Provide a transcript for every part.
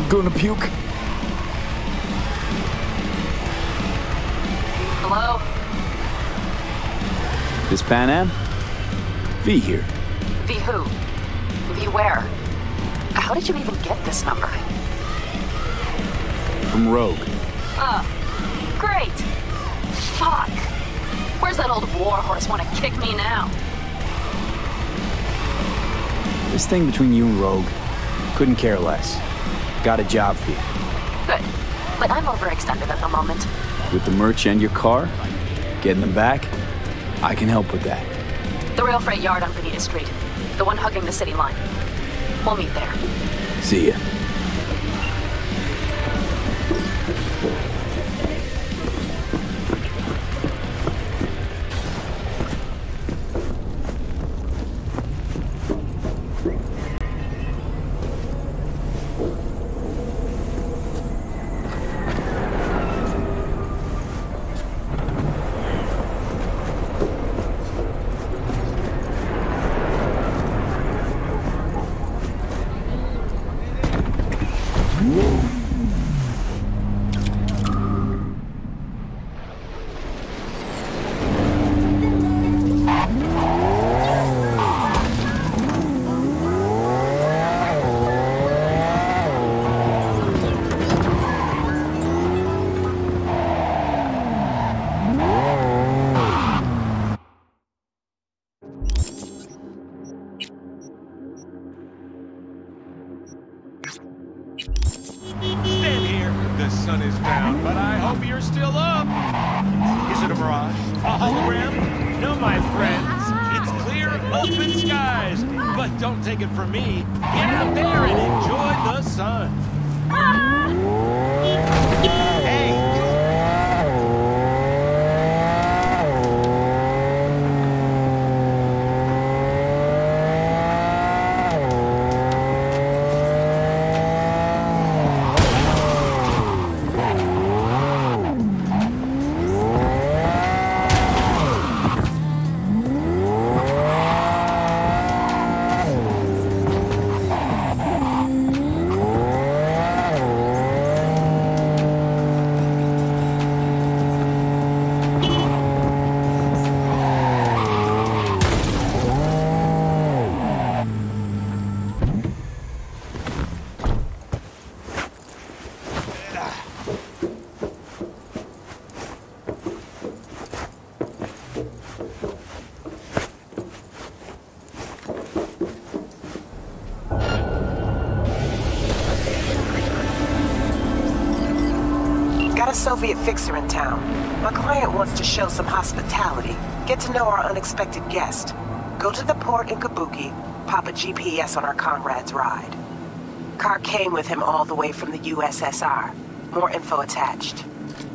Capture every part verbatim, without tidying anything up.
Gonna puke. Hello? This Pan Am? V here. V who? V where? How did you even get this number? From Rogue. Oh, great. Fuck. Where's that old warhorse want to kick me now? This thing between you and Rogue, couldn't care less. Got a job for you. Good. But I'm overextended at the moment. With the merch and your car, getting them back, I can help with that. The rail freight yard on Bonita Street. The one hugging the city line. We'll meet there. See ya. Soviet fixer in town. My client wants to show some hospitality, get to know our unexpected guest. Go to the port in Kabuki, pop a G P S on our comrade's ride. Car came with him all the way from the U S S R. More info attached.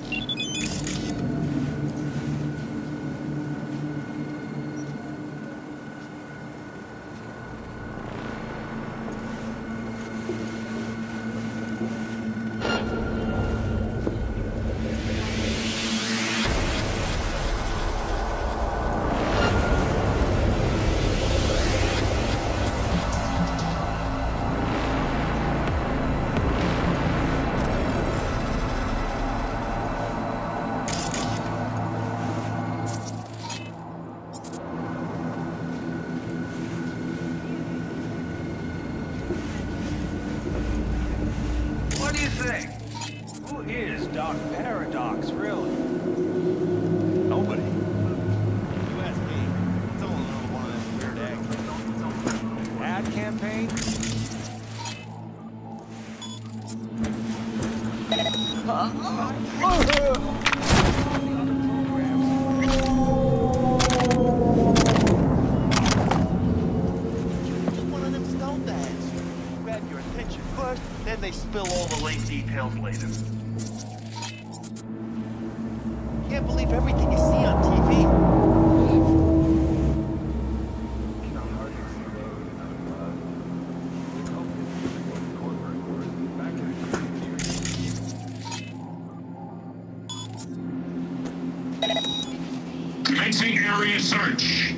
Commencing area search.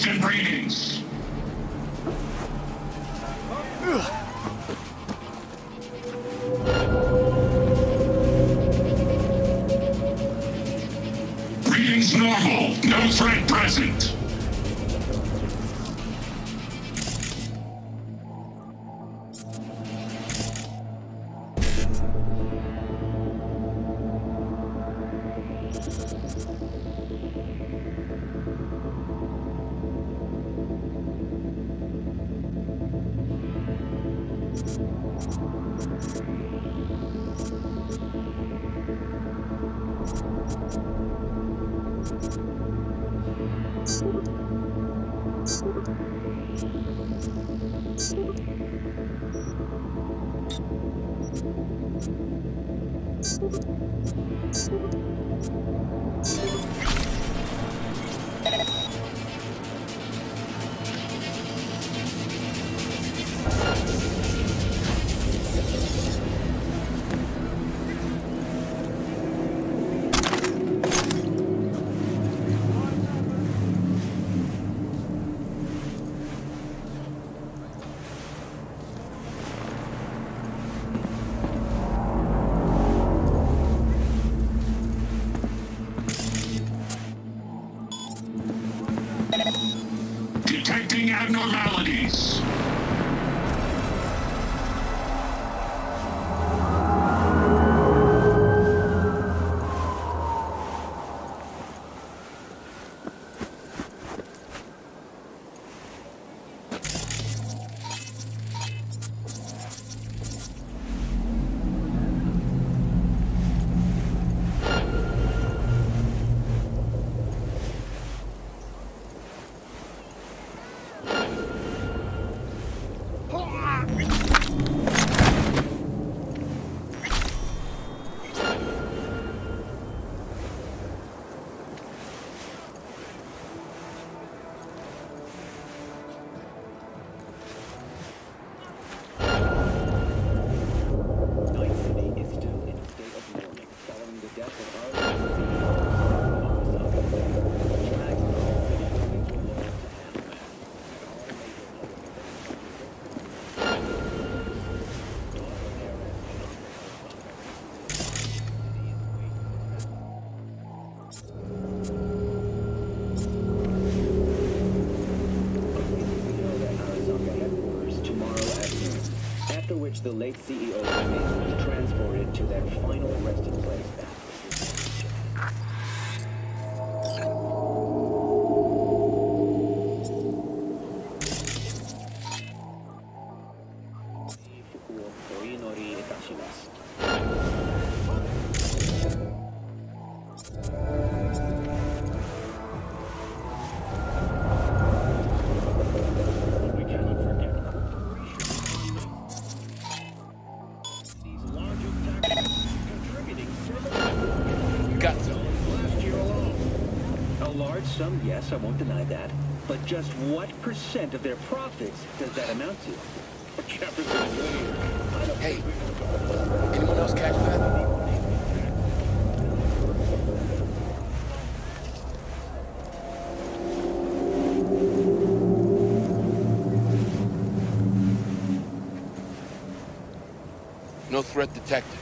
and breedings. Readings normal. No threat present. Detecting abnormalities. The late C E O's remains was transported to their final resting place back. Some, yes, I won't deny that. But just what percent of their profits does that amount to? Hey, anyone else catch that? No threat detected.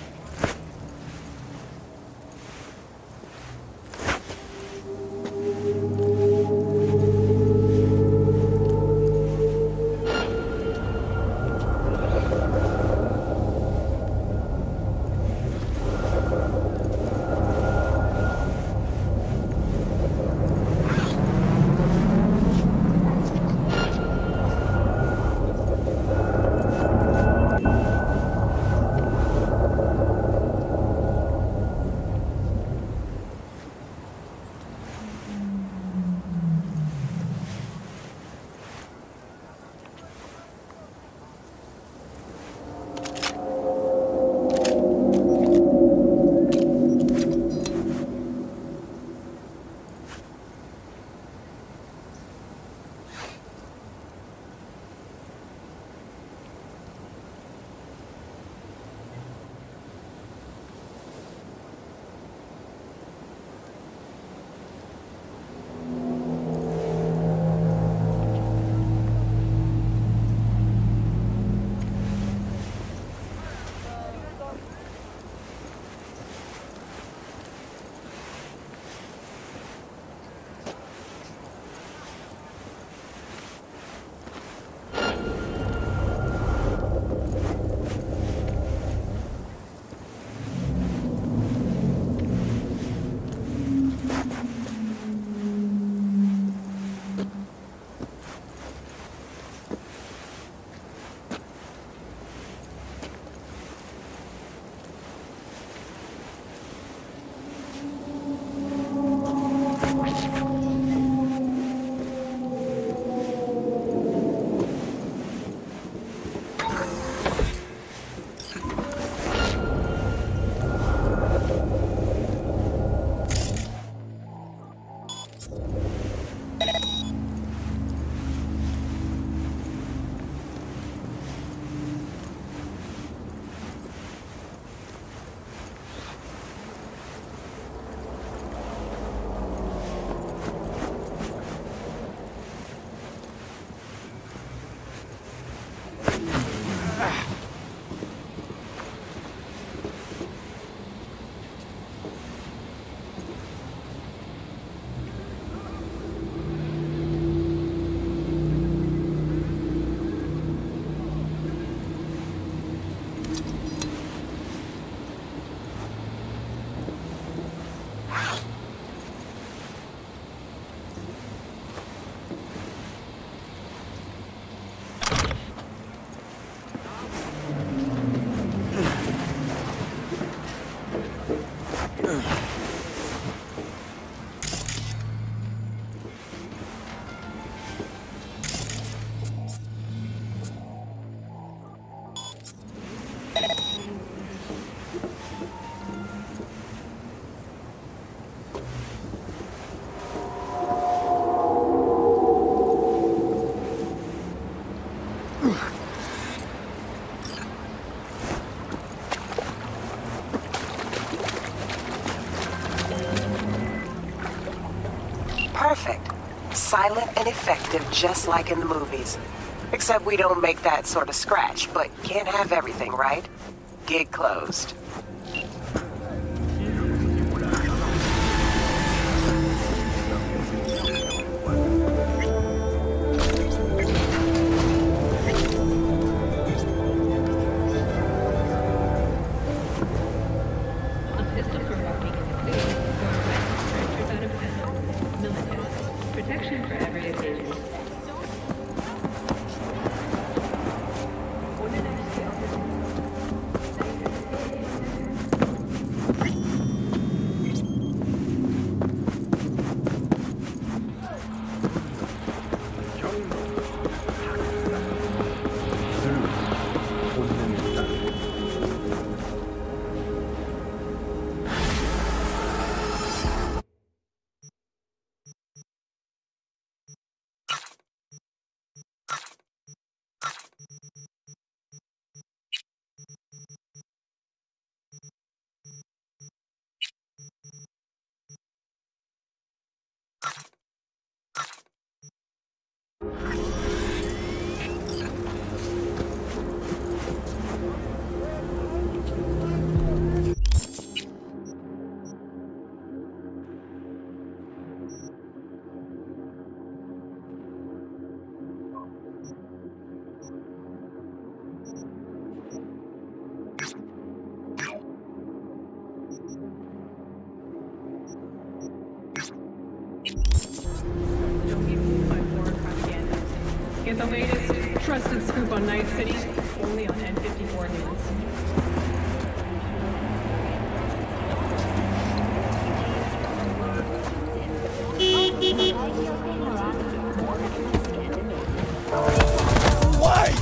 Perfect. Silent and effective, just like in the movies. Except we don't make that sort of scratch, but can't have everything, right? Gig closed. Get the latest trusted scoop on Night City, only on N fifty-four News. Why?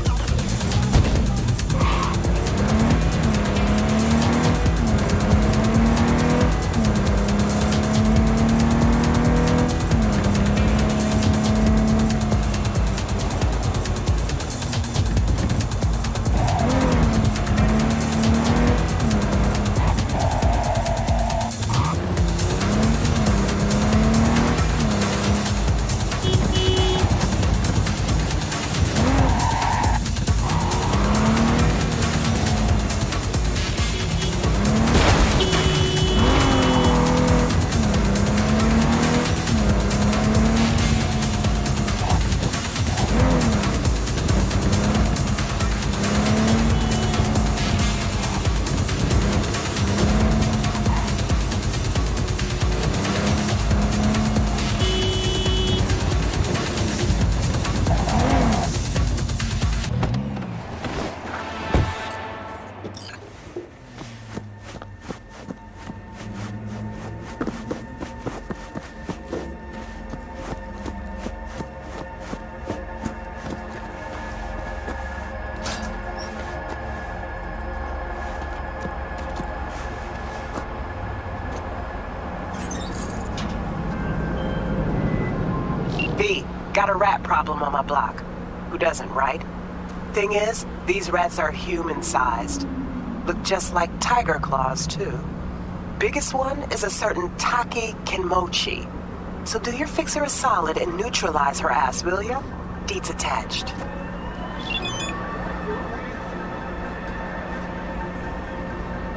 Got a rat problem on my block. Who doesn't, right? Thing is, these rats are human-sized. Look just like tiger claws, too. Biggest one is a certain Taki Kenmochi. So do your fixer a solid and neutralize her ass, will ya? Deets attached.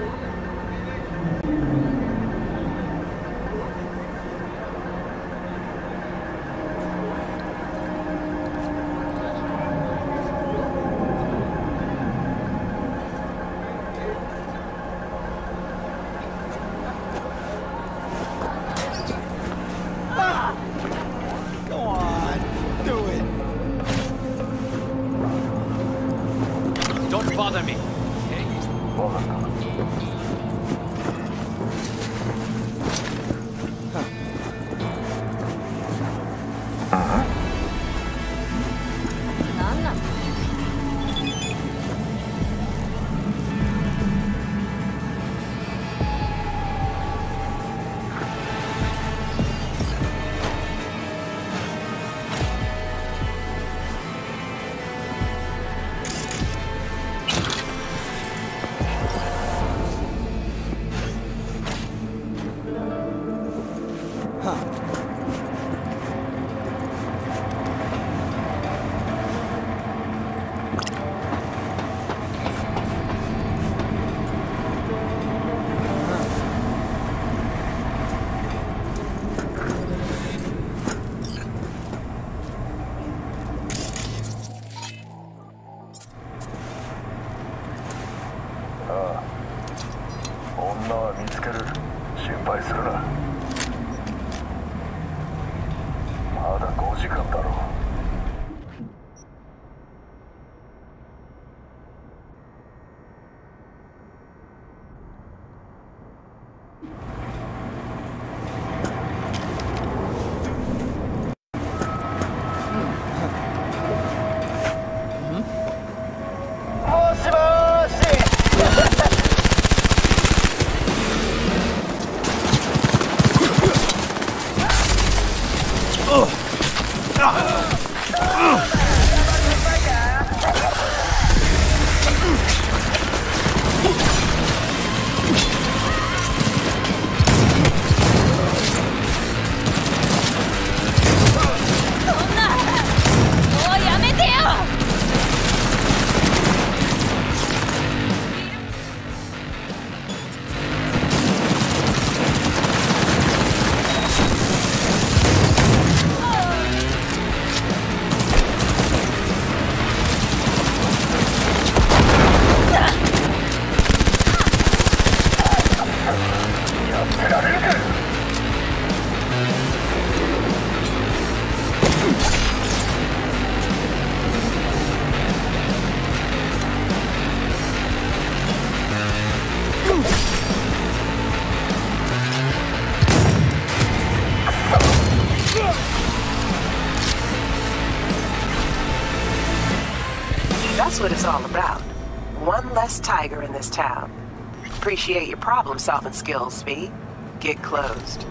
That's what it's all about. One less tiger in this town. Appreciate your problem-solving skills, V. Get closed.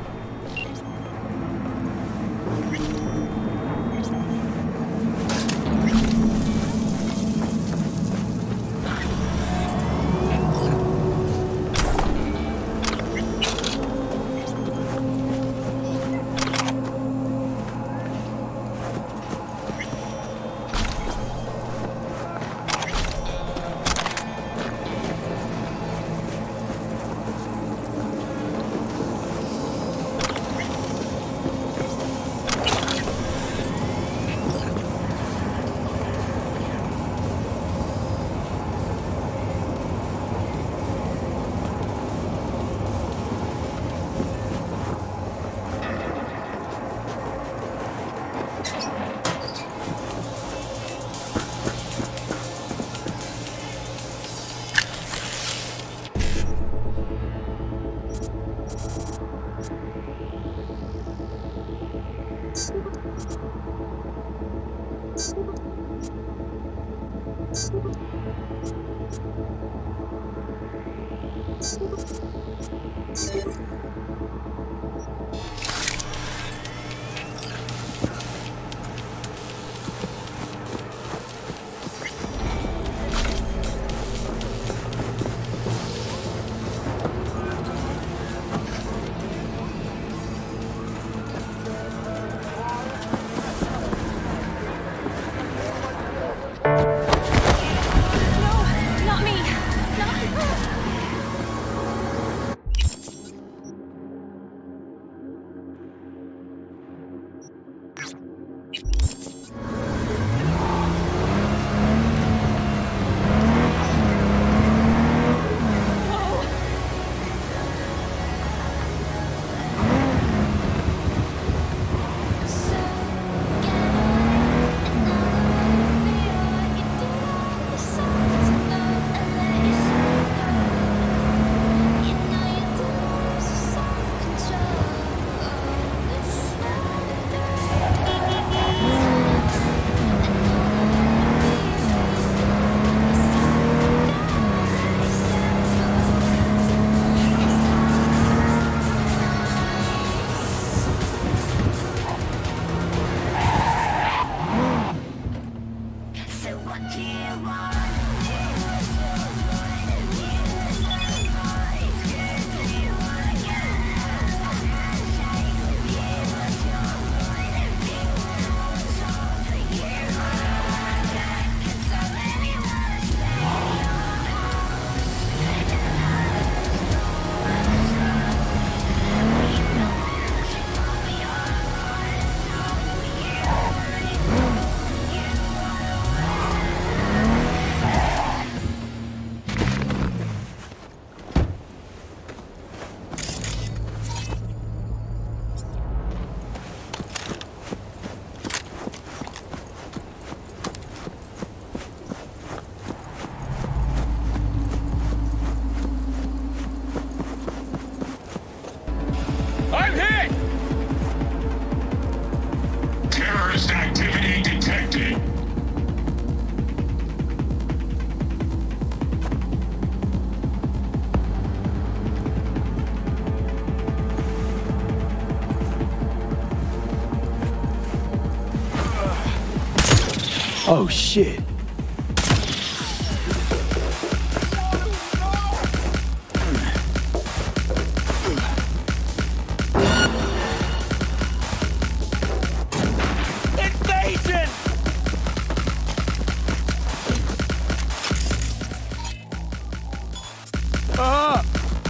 Oh, shit. Invasion! Ah!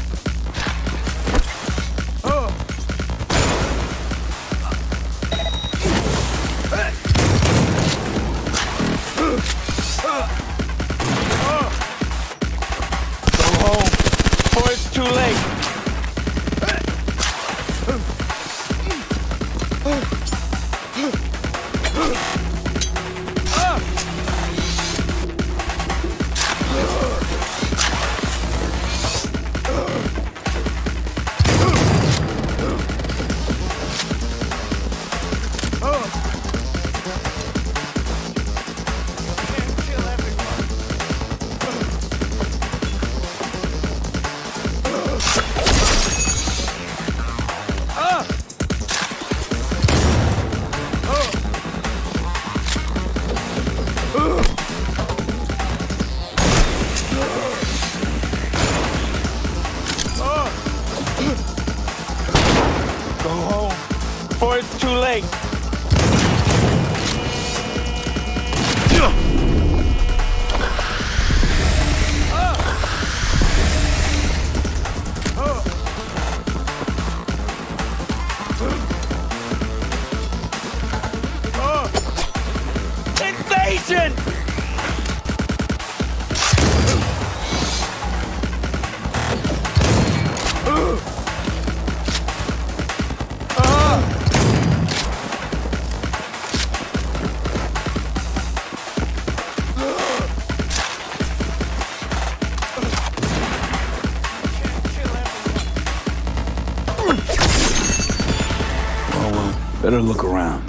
Better look around.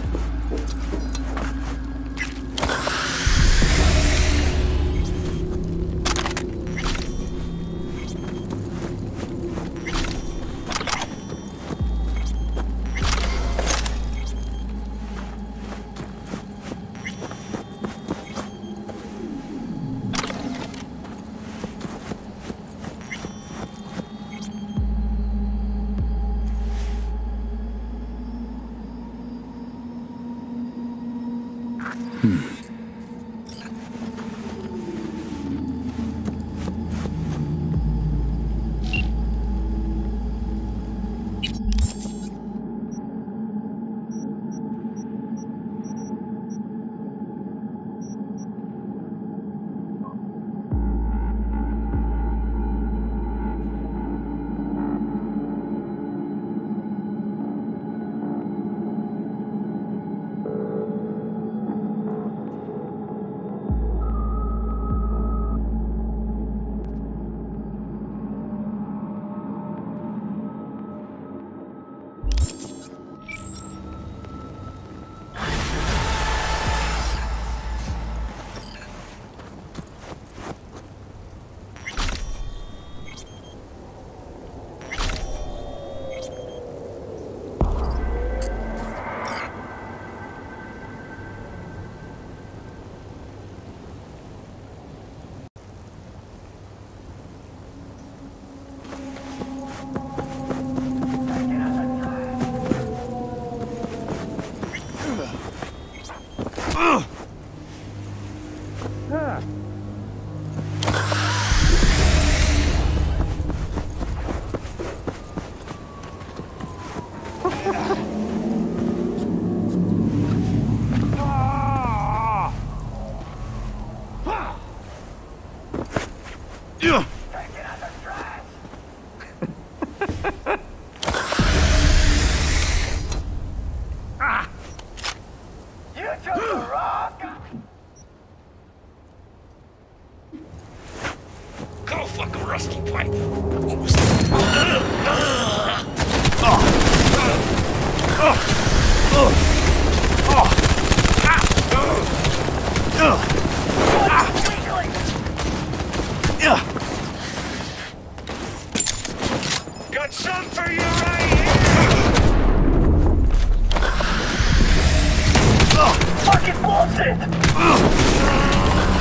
Got some for you right here! Fucking bullshit!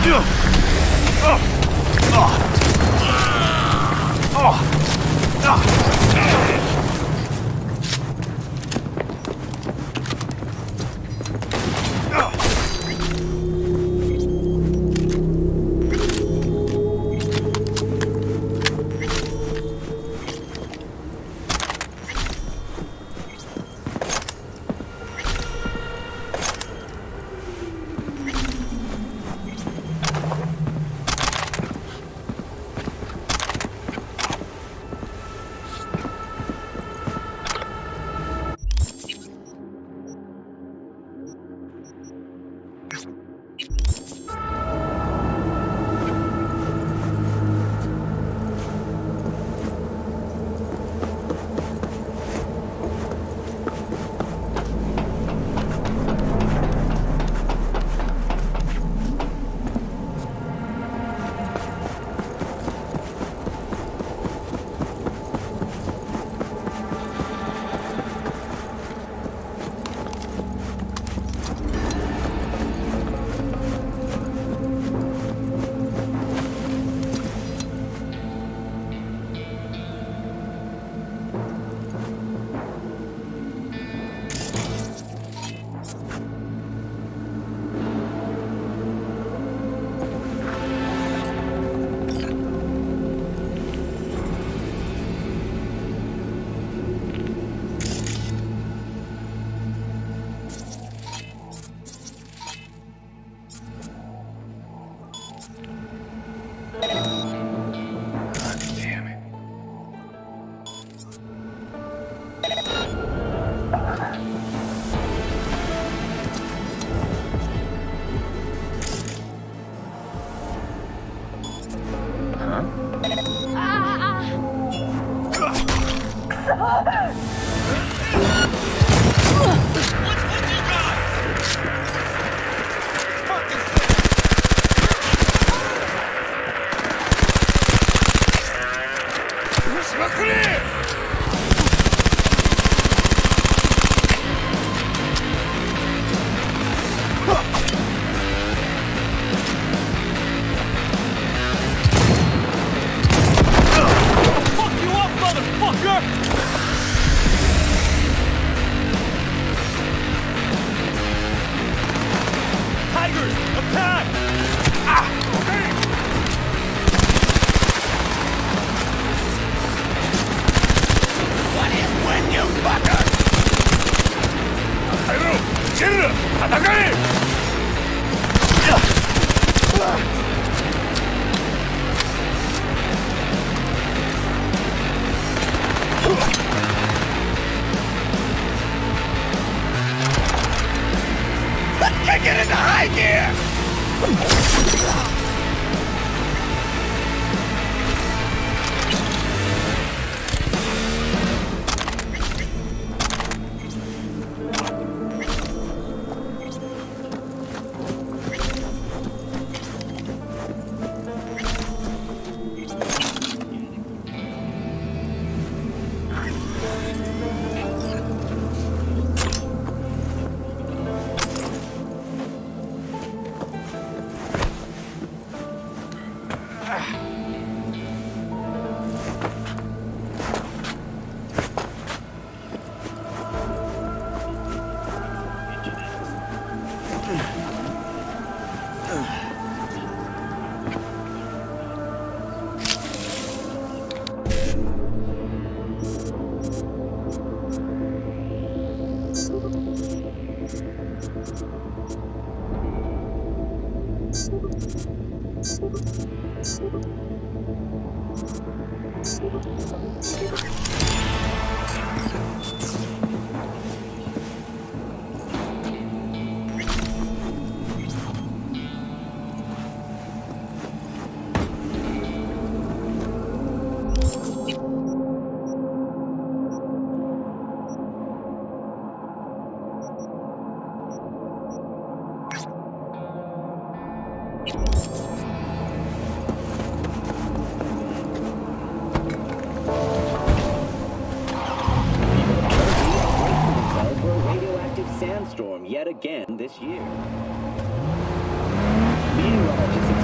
Sandstorm yet again this year. Meteorologists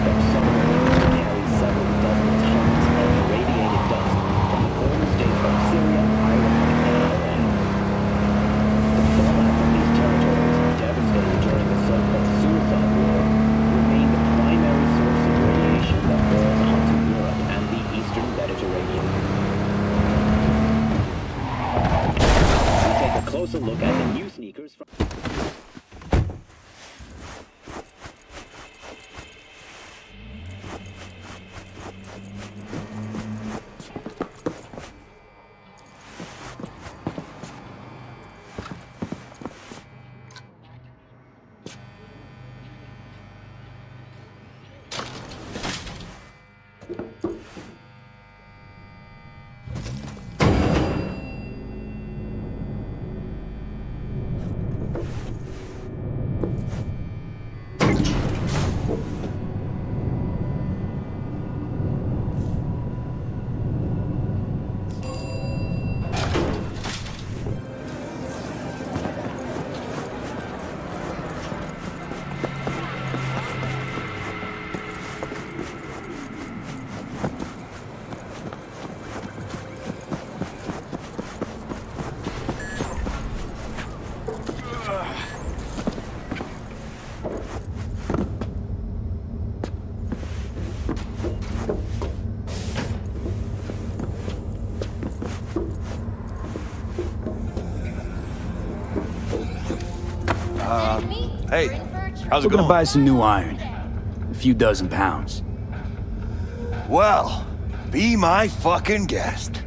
Hey, how's We're it gonna going? buy some new iron. A few dozen pounds. Well, be my fucking guest.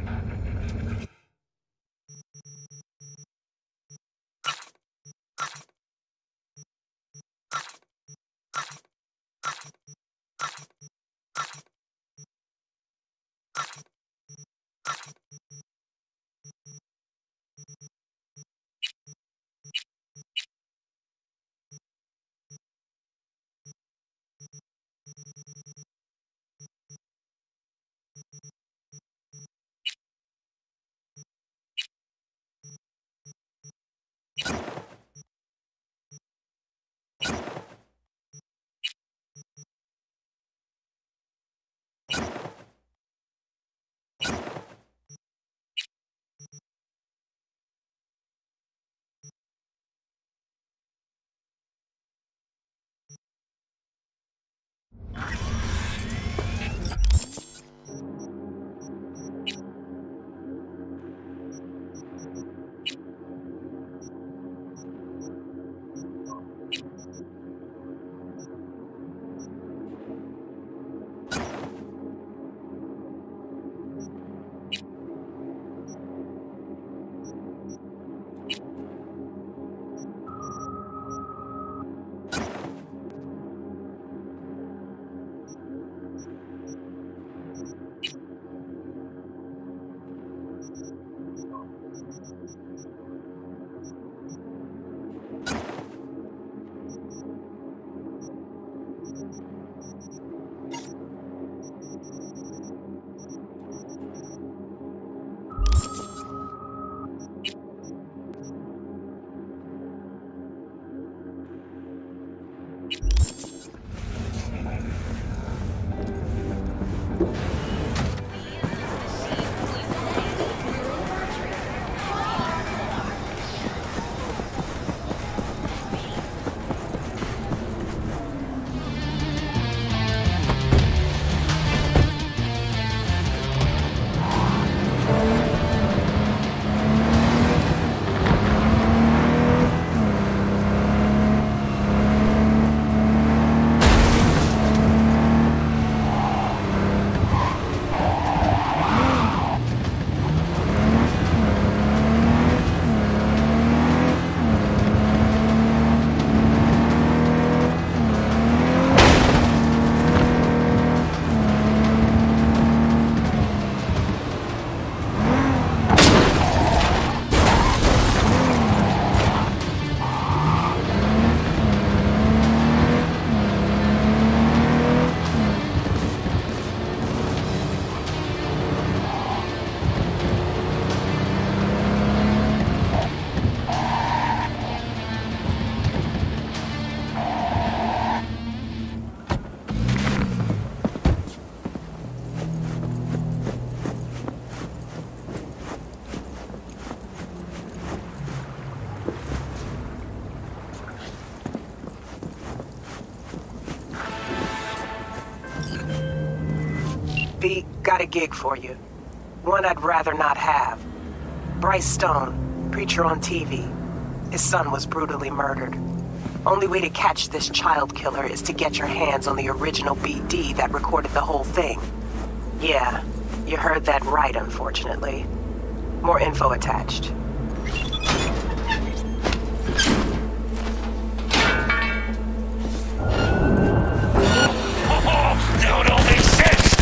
B, got a gig for you. One I'd rather not have. Bryce Stone, preacher on T V. His son was brutally murdered. Only way to catch this child killer is to get your hands on the original B D that recorded the whole thing. Yeah, you heard that right, unfortunately. More info attached. Now it all makes sense!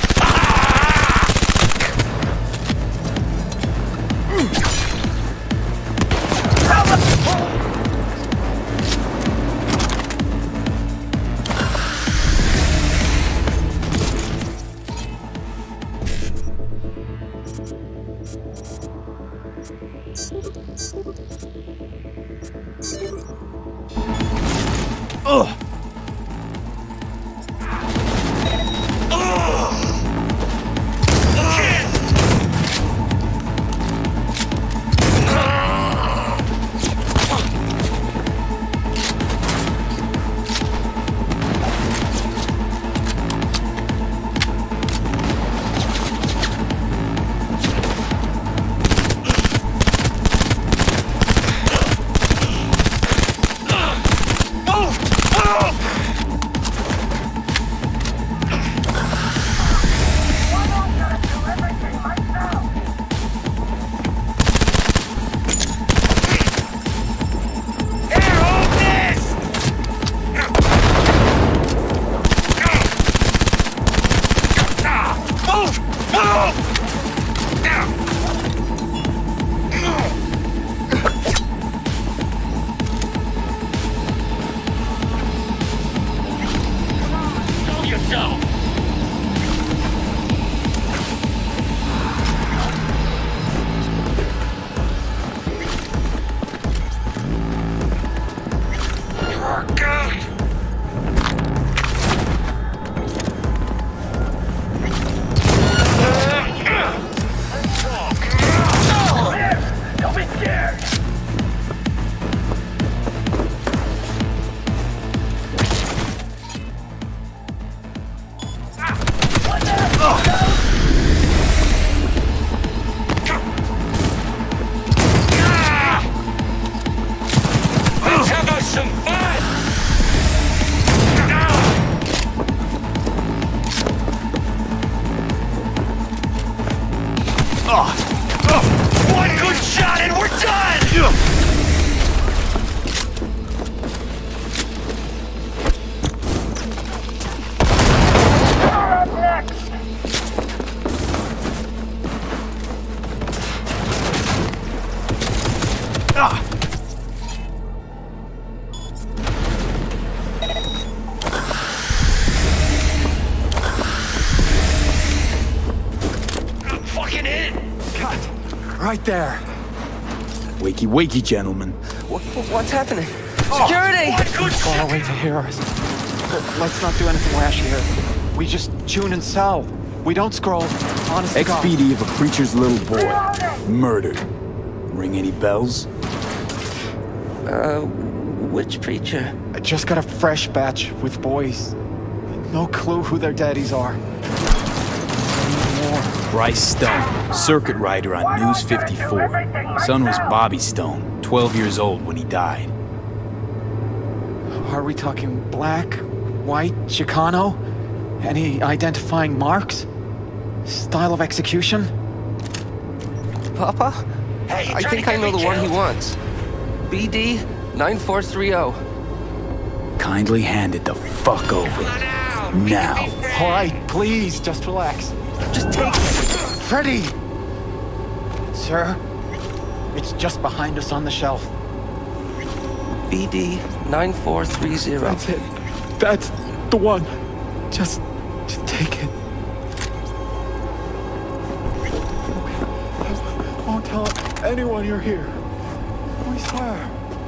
yourself! Don't be scared! Let's have us some fun! One good shot and we're done! Fucking hit! Right there. Wakey, wakey, gentlemen. What, what's happening? Security! Far away to hear us. Let's not do anything rash here. We just tune and sell. We don't scroll. Honest to God. X P D of a preacher's little boy. Murdered. Ring any bells? Uh, which preacher? I just got a fresh batch with boys. No clue who their daddies are. Bryce Stone, circuit rider on News fifty-four. Son was Bobby Stone, twelve years old when he died. Are we talking black, white, Chicano? Any identifying marks? Style of execution? Papa? Hey, I think I know the one he wants. B D nine four three zero. Kindly hand it the fuck over. Now. All right, please, just relax. Just take it. Freddy! Sir, it's just behind us on the shelf. B D nine four three zero. That's it. That's the one. Just, just take it. I won't tell anyone you're here. We swear.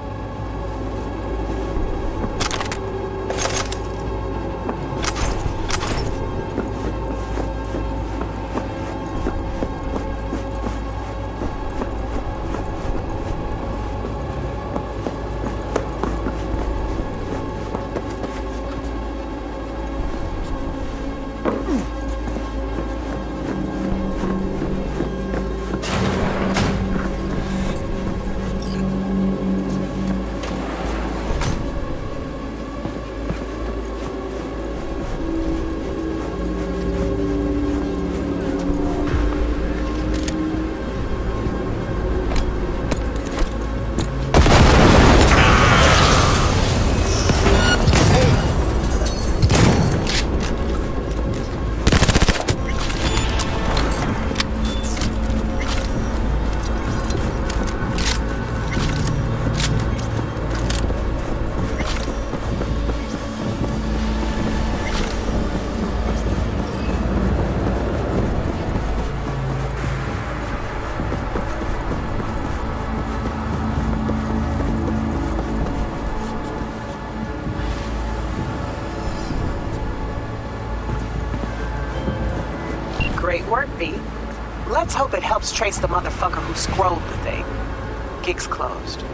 Great work, V. Let's hope it helps trace the motherfucker who scrolled the thing. Gig's closed.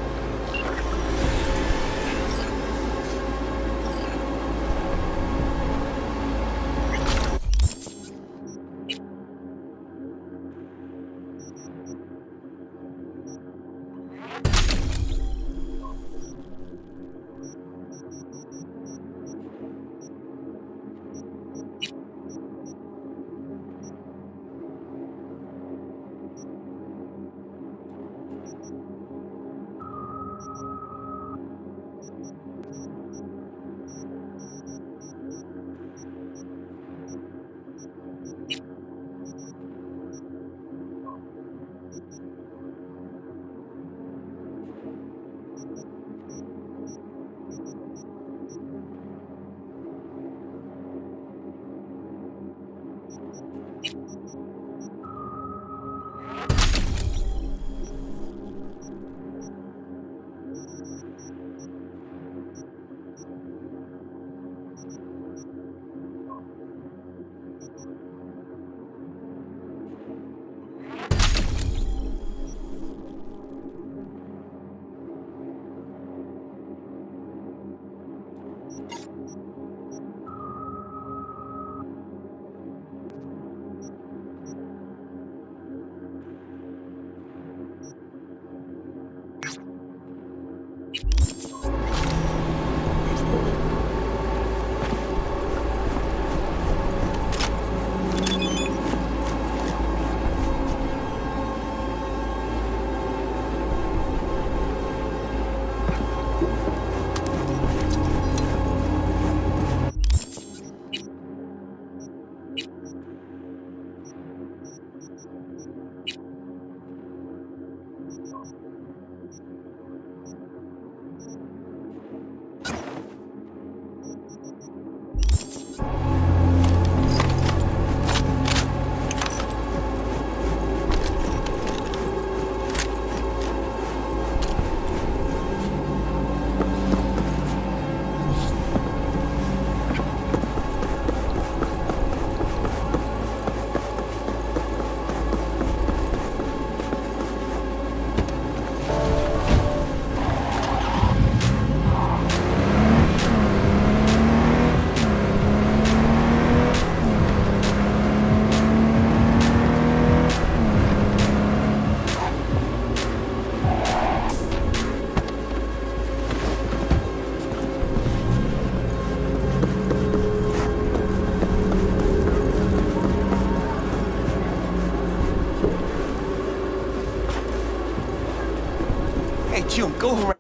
June, go around.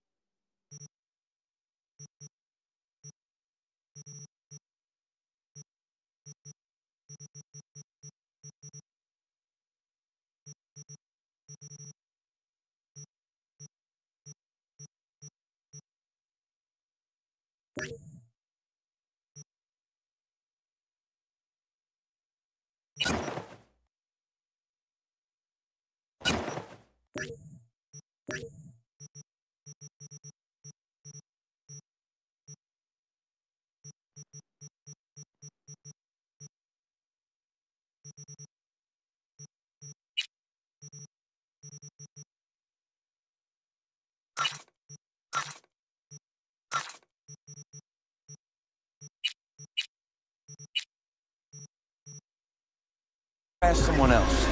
Ask someone else.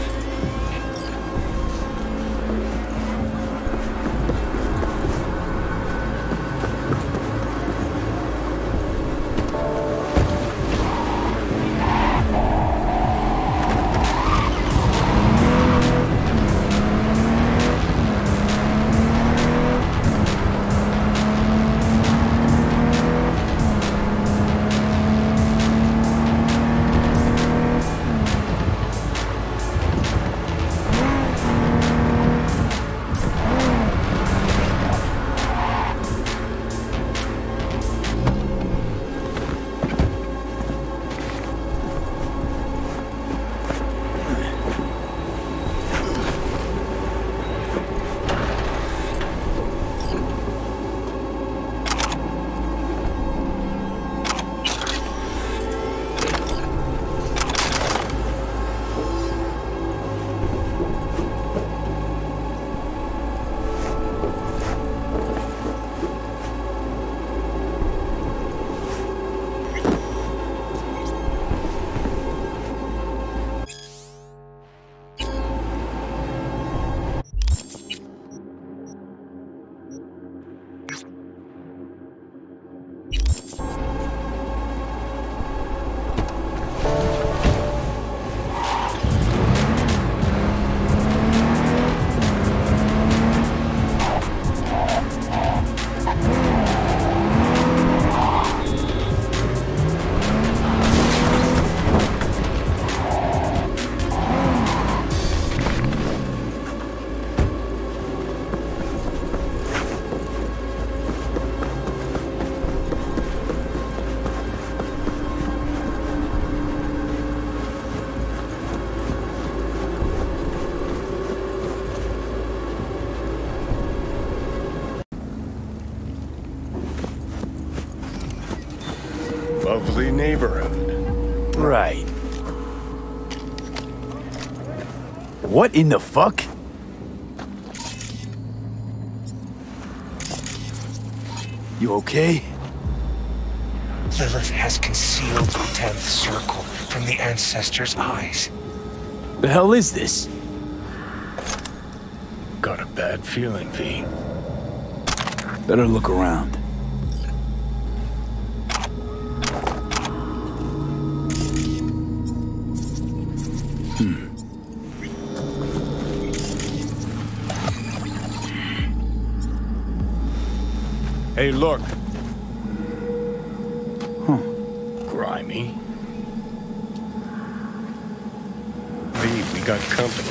neighborhood. Right. What in the fuck? You okay? Lilith has concealed the tenth circle from the ancestors' eyes. The hell is this? Got a bad feeling, V. Better look around. Hmm. Hey, look. Huh. Grimy. V, we got company.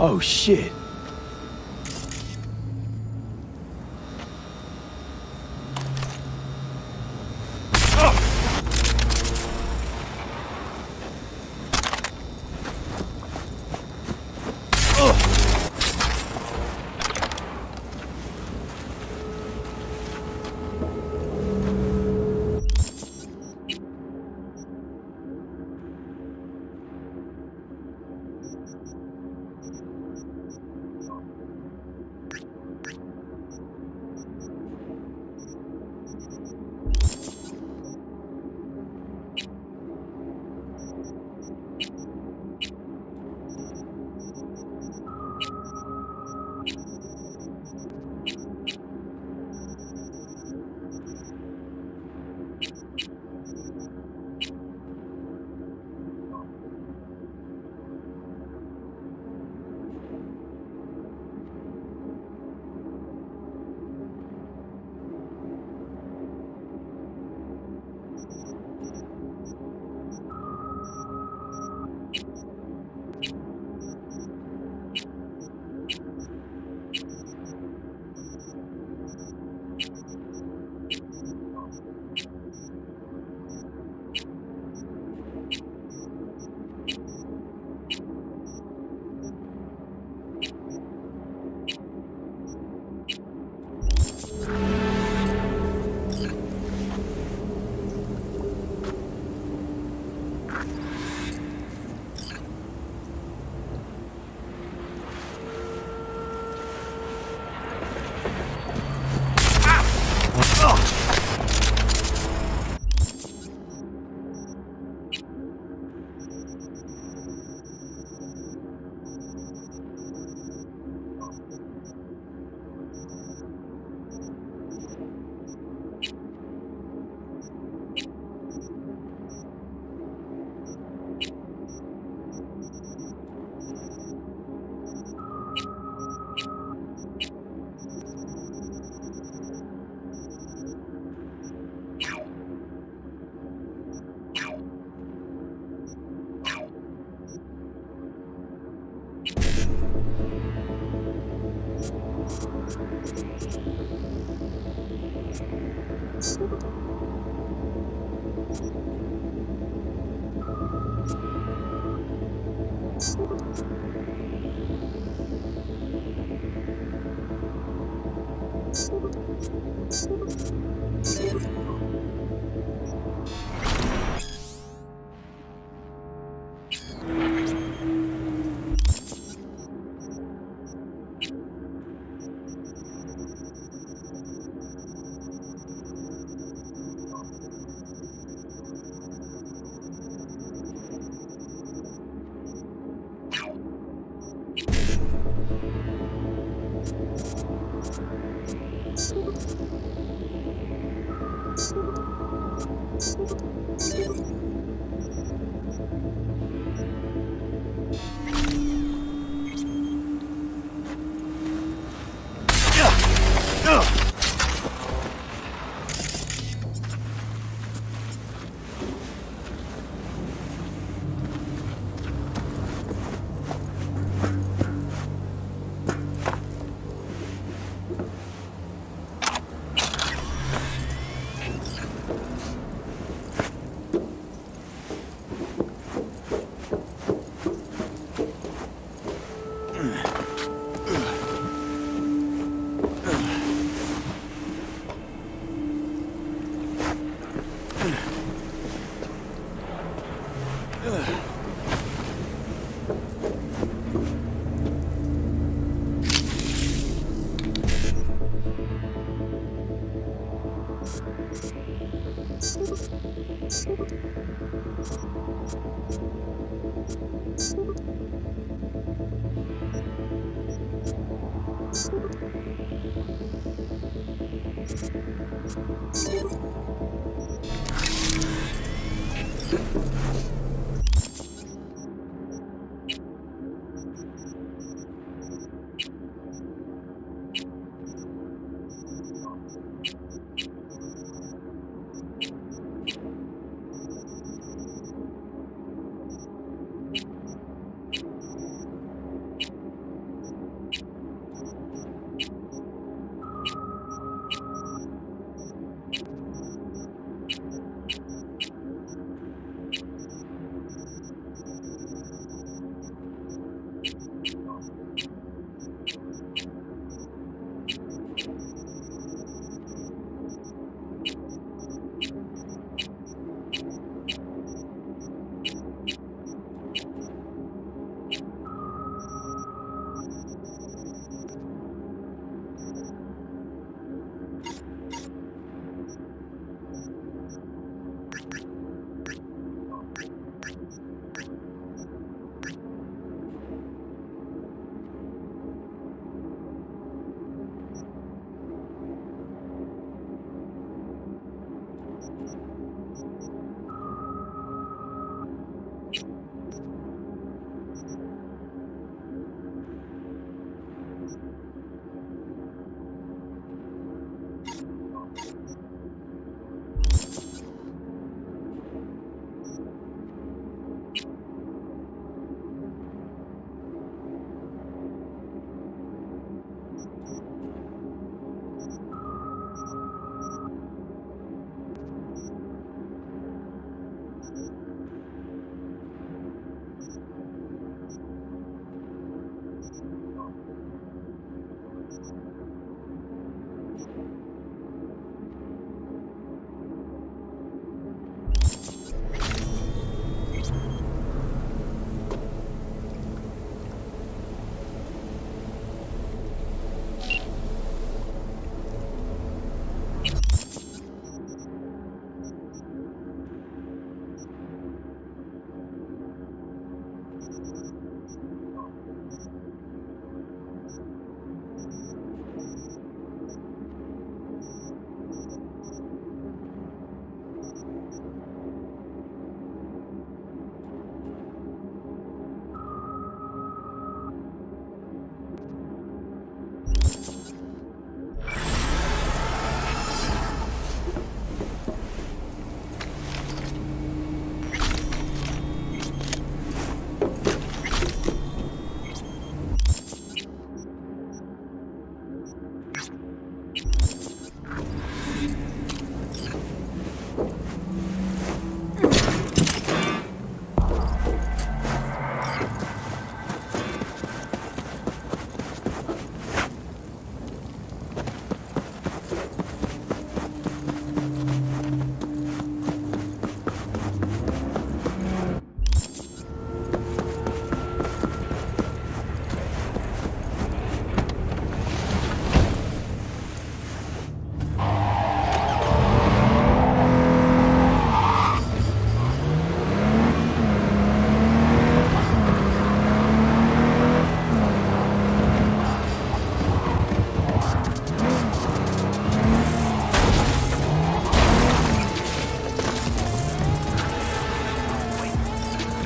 Oh, shit.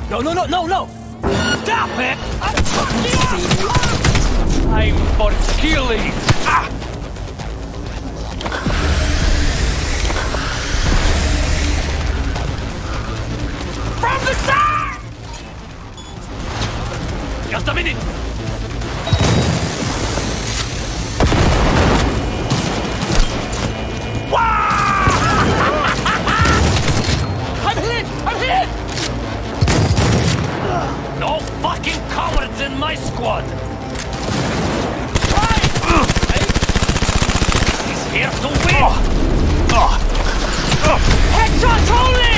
No, no, no, no, no! Stop it! I'm for killing! Ah! From the side! Just a minute! I'm hit! I'm hit! No fucking cowards in my squad! Right! He's here to win! Headshots only!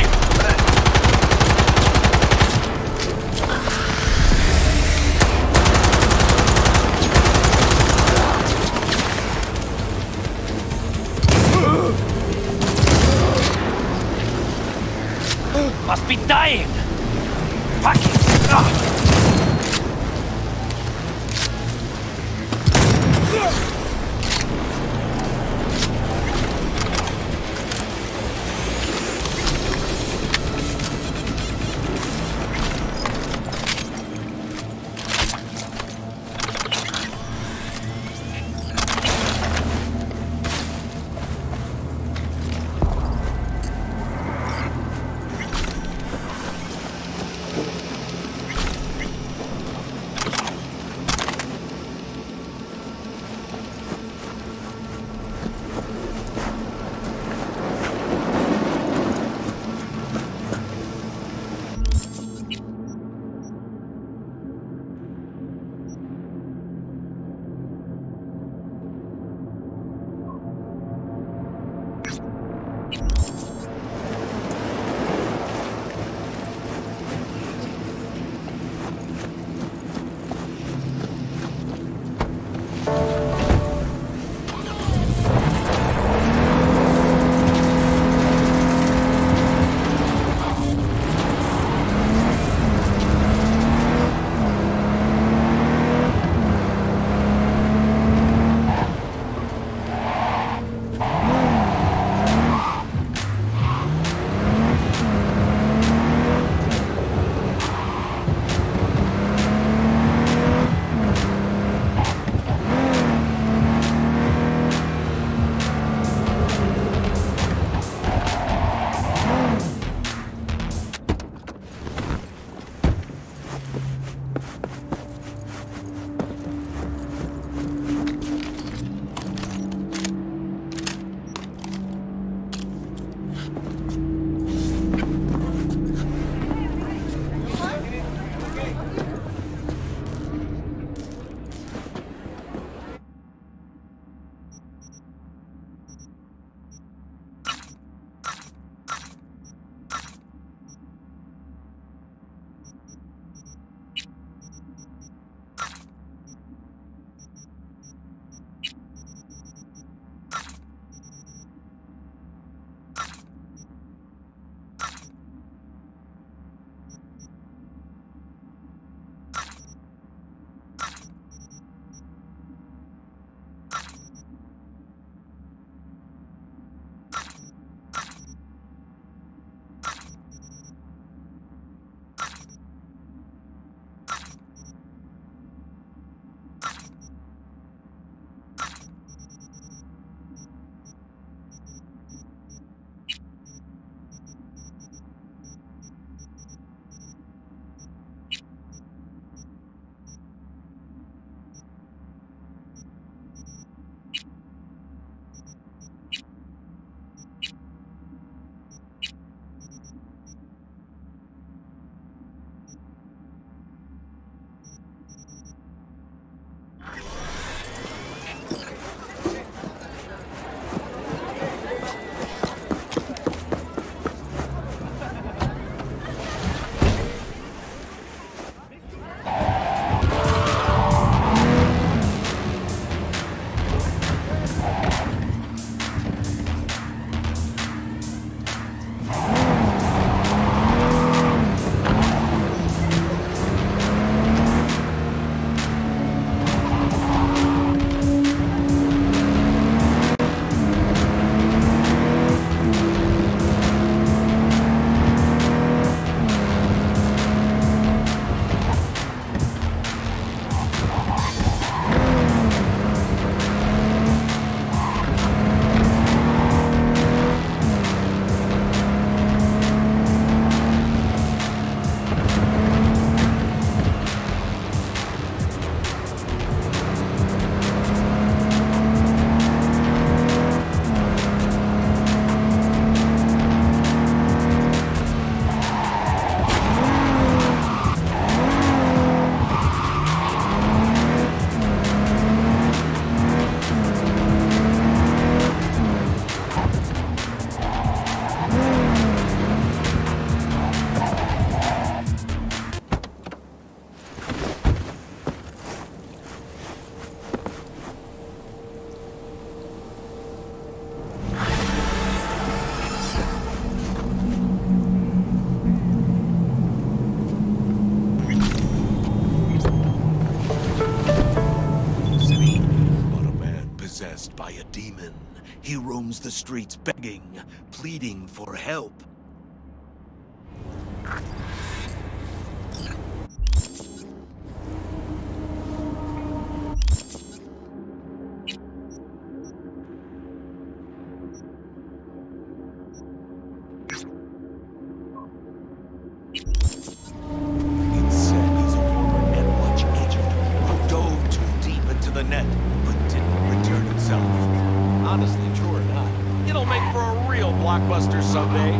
Must be dying! Fuck it! Ah. roams the streets begging, pleading for help. Blockbuster someday.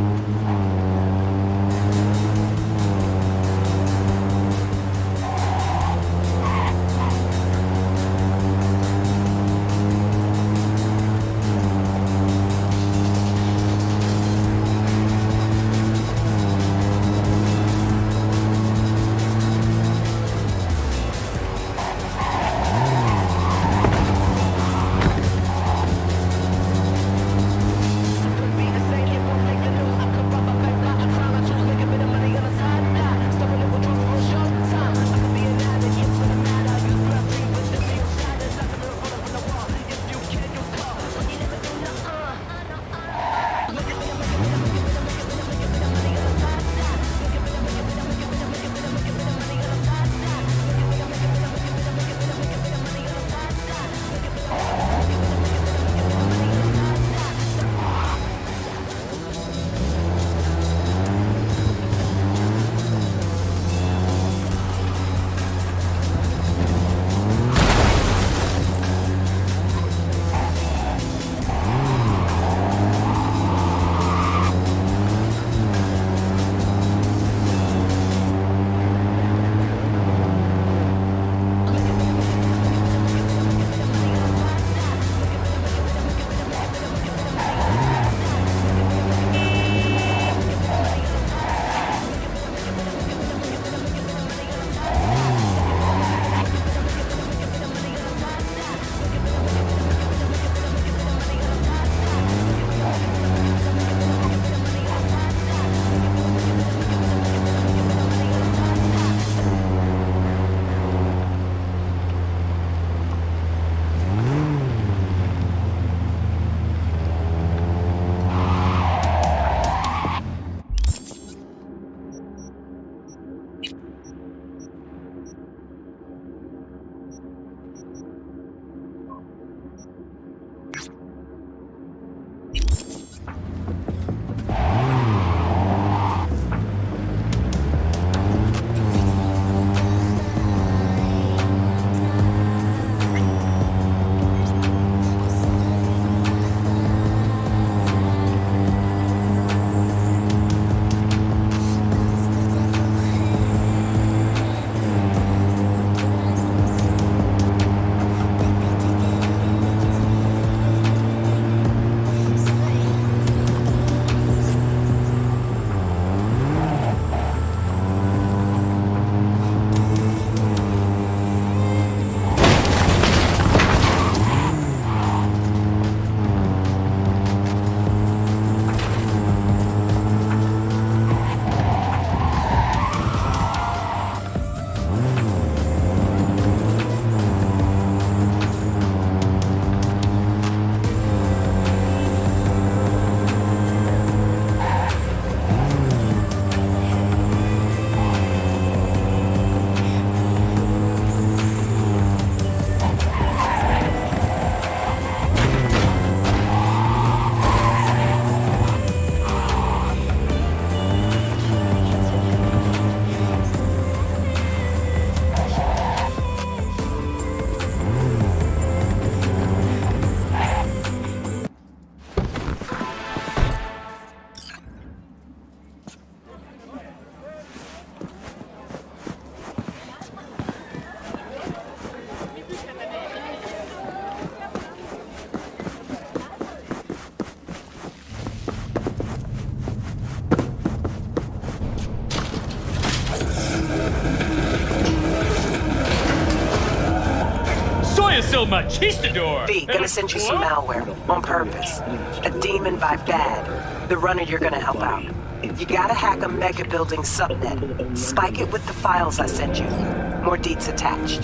so machistador! B, gonna send you some malware. On purpose. A demon by bad. The runner you're gonna help out. You gotta hack a mega building subnet. Spike it with the files I sent you. More deets attached.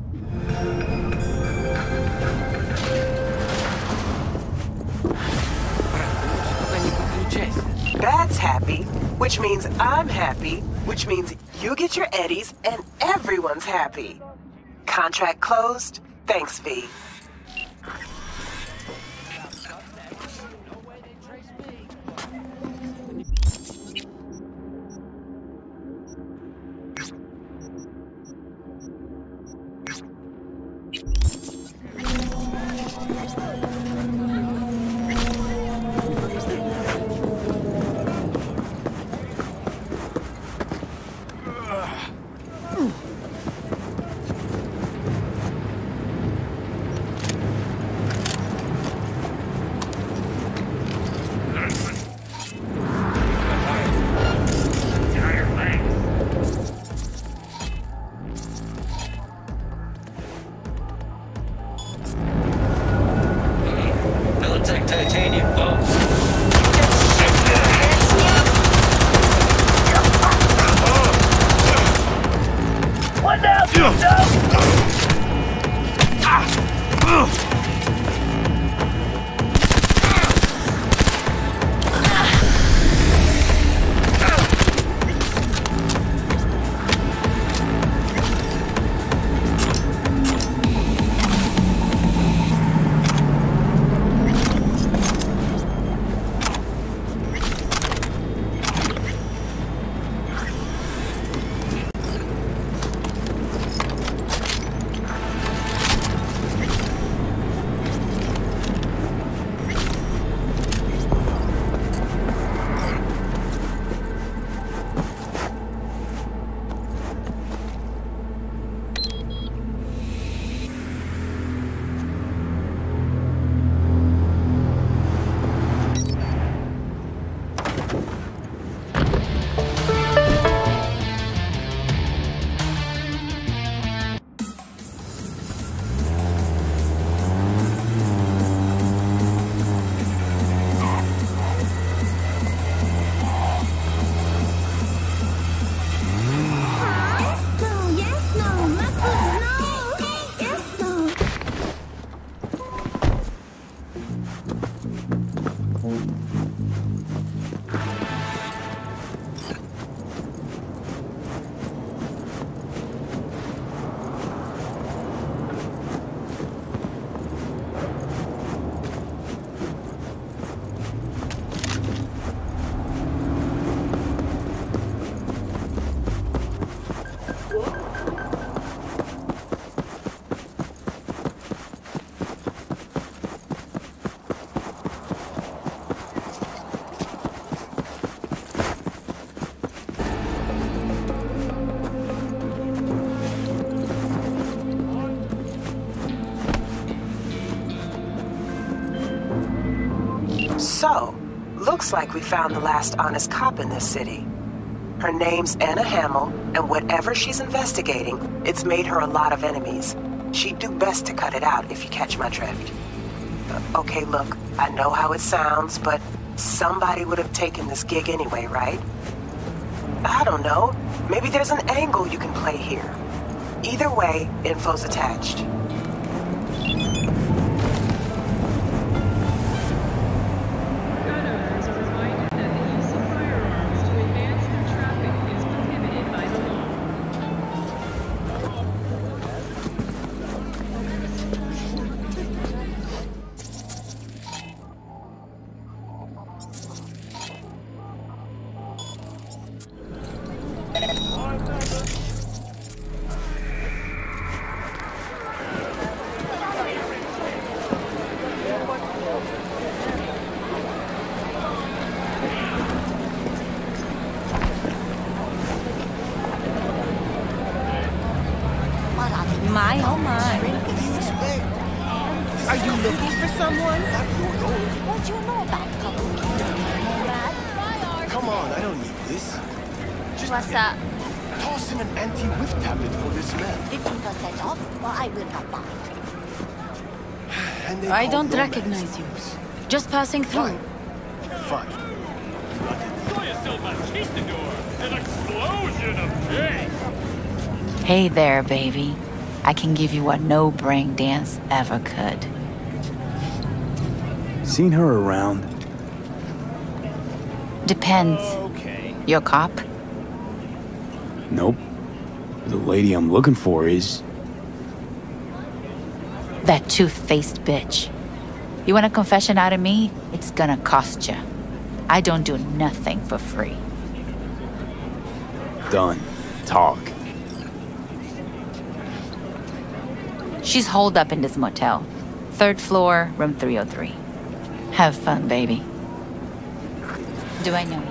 That's happy, which means I'm happy, which means you get your eddies and everyone's happy. Contract closed. Thanks, V. So, looks like we found the last honest cop in this city. Her name's Anna Hamill, and whatever she's investigating, it's made her a lot of enemies. She'd do best to cut it out, if you catch my drift. Uh, okay, look, I know how it sounds, but somebody would have taken this gig anyway, right? I don't know. Maybe there's an angle you can play here. Either way, info's attached. My, oh my. What do you expect? Are you looking for someone? Not your own. What do you know about Kabuki? Come on, I don't need this. Just What's up? Toss in an anti-whiff tablet for this man. fifteen percent off, or I will not buy. And they I call don't romance. recognize you. Just passing through. Fine. Soy yourself a conquistador! An explosion of pig! Hey there, baby. I can give you what no brain dance ever could. Seen her around? Depends. Okay. You a cop? Nope. The lady I'm looking for is... That tooth-faced bitch. You want a confession out of me? It's gonna cost you. I don't do nothing for free. Done. Talk. She's holed up in this motel. Third floor, room three oh three. Have fun, baby. Do I know you?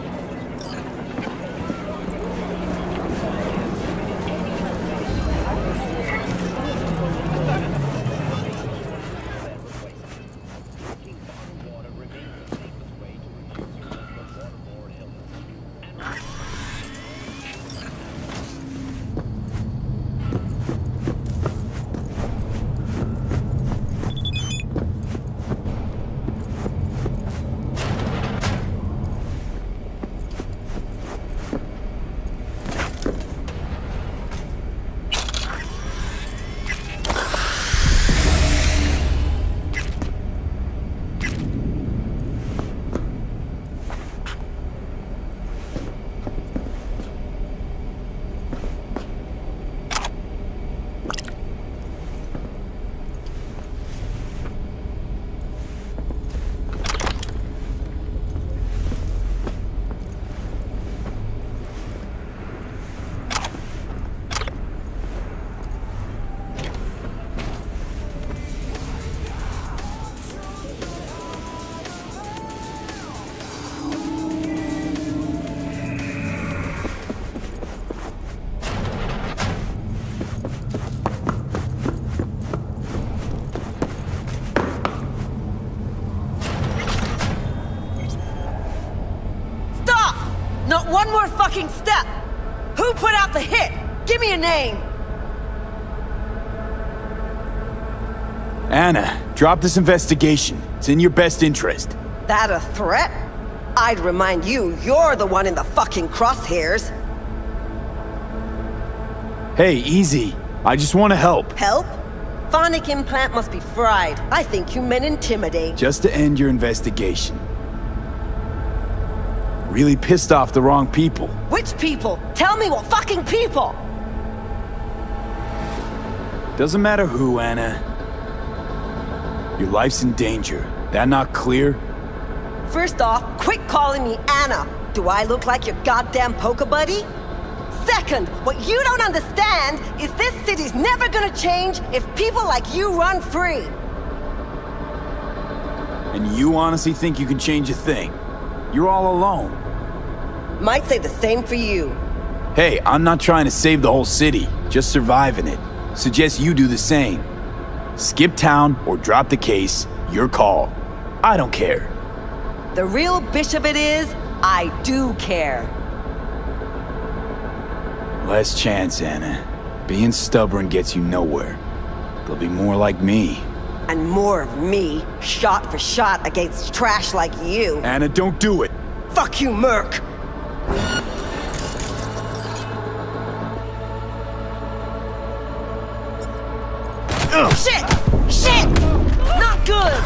One more fucking step! Who put out the hit? Give me a name! Anna, drop this investigation. It's in your best interest. That a threat? I'd remind you, you're the one in the fucking crosshairs. Hey, easy. I just want to help. Help? Phonic implant must be fried. I think you meant intimidate. Just to end your investigation. Really pissed off the wrong people. Which people? Tell me what fucking people! Doesn't matter who, Anna. Your life's in danger. That not clear? First off, quit calling me Anna. Do I look like your goddamn poker buddy? Second, what you don't understand is this city's never gonna change if people like you run free. And you honestly think you can change a thing? You're all alone. Might say the same for you. Hey, I'm not trying to save the whole city, just surviving it. Suggest you do the same. Skip town or drop the case, your call. I don't care. The real bitch of it is, I do care. Less chance, Anna. Being stubborn gets you nowhere. They'll be more like me. And more of me, shot for shot against trash like you. Anna, don't do it! Fuck you, merc! Ugh. Shit! Shit! Not good!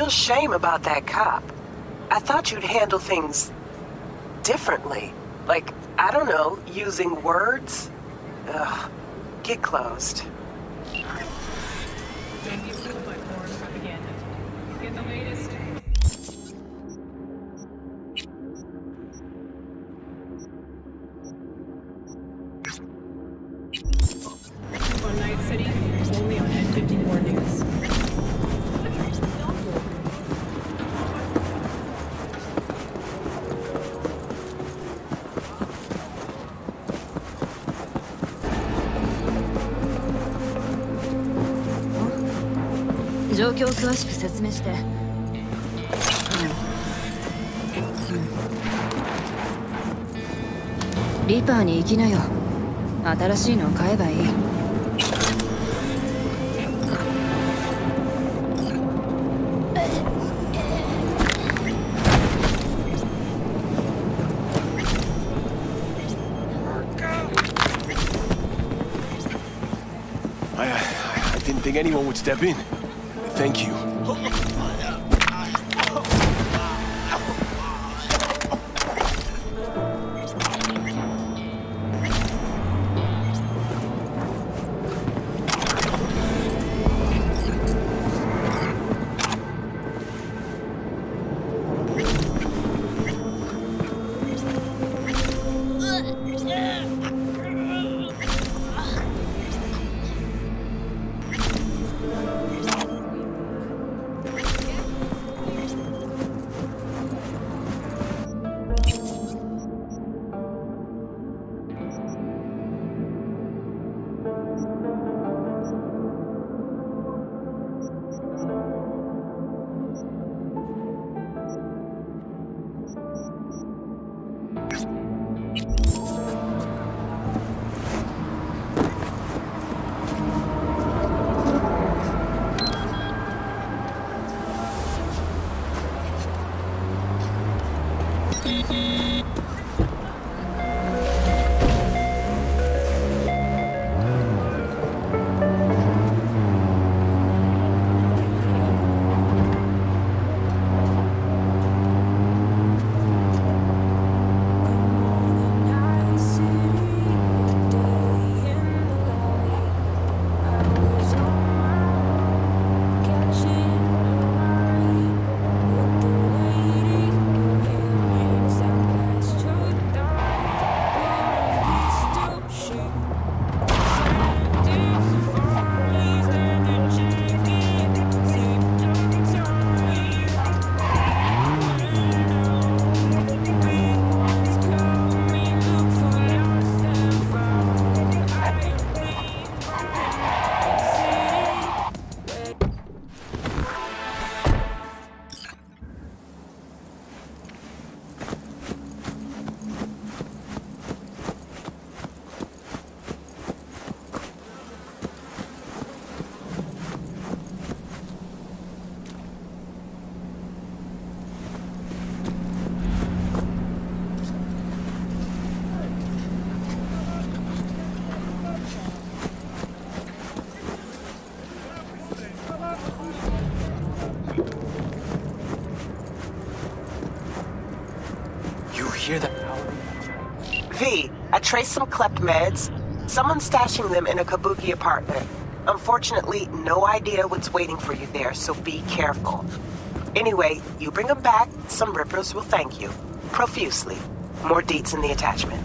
real shame about that cop. I thought you'd handle things differently. Like, I don't know, using words? Ugh. Get closed. Don't be fooled by foreign propaganda. Get the latest. On Night City, only on N fifty-four News. "状況を詳しく説明して」「リパーに行きなよ。新しいのを買えばいい。」 I, I, I didn't think anyone would step in. Thank you. Hear that? V, I traced some clept meds. Someone's stashing them in a Kabuki apartment. Unfortunately, no idea what's waiting for you there, so be careful. Anyway, you bring them back, some rippers will thank you. Profusely. More deets in the attachment.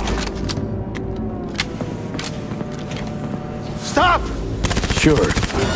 Sure.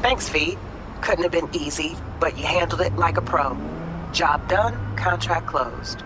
Thanks, V. Couldn't have been easy, but you handled it like a pro. Job done, contract closed.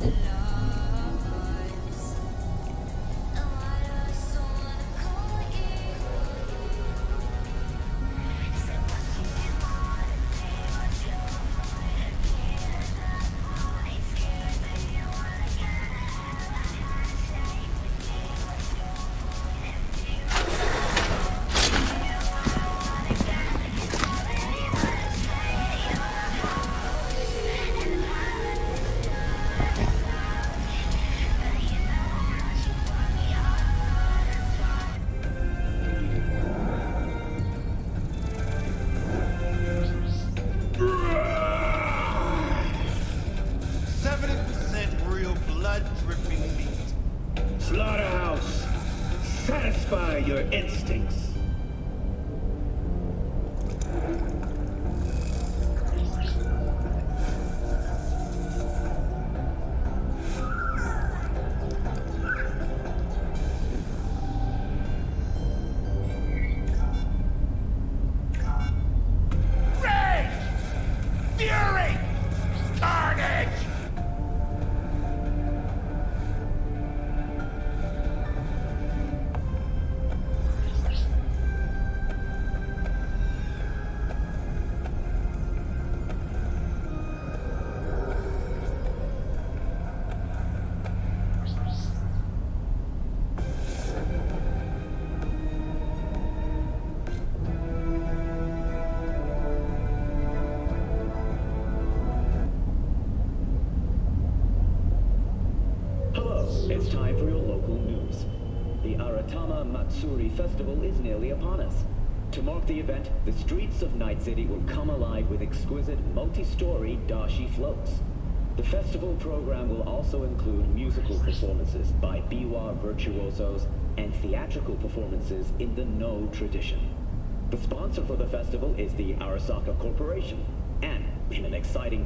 Festival is nearly upon us. To mark the event, the streets of Night City will come alive with exquisite multi-story dashi floats. The festival program will also include musical performances by biwa virtuosos and theatrical performances in the No tradition. The sponsor for the festival is the Arasaka Corporation, and in an exciting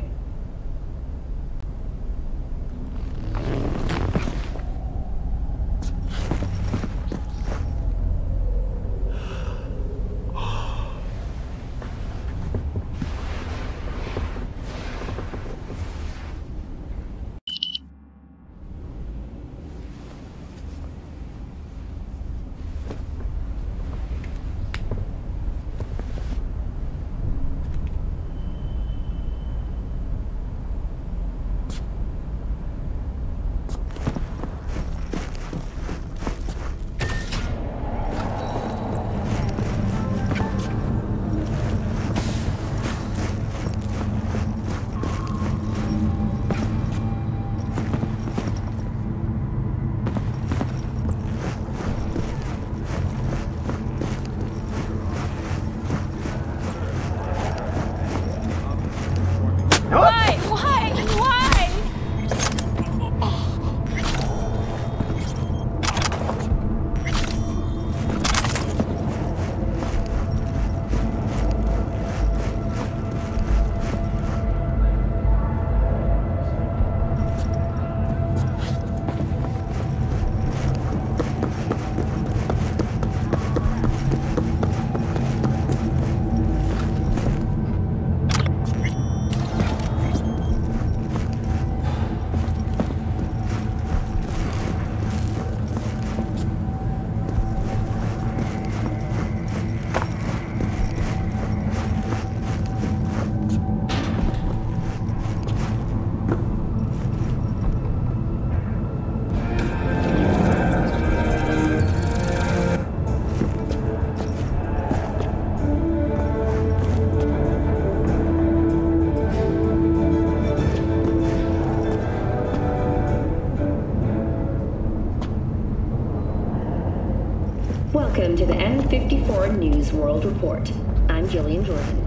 Welcome to the N fifty-four News World Report. I'm Jillian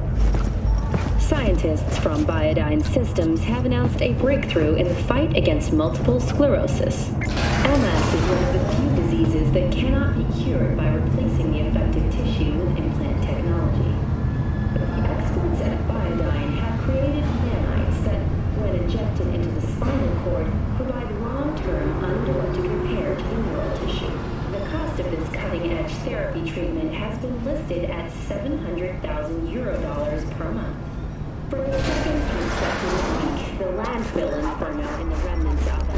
Jordan. Scientists from Biodyne Systems have announced a breakthrough in the fight against multiple sclerosis. M S is one of the few diseases that cannot be cured by replacing the affected tissue with implant technology. But the experts at Biodyne have created nanites that, when injected into the spinal cord, provide long-term uninterrupted repair to the neural tissue. The cost of this cutting-edge therapy treatment has been listed at seven hundred thousand euro dollars per month. For the second consecutive week, the landfill inferno in the remnants of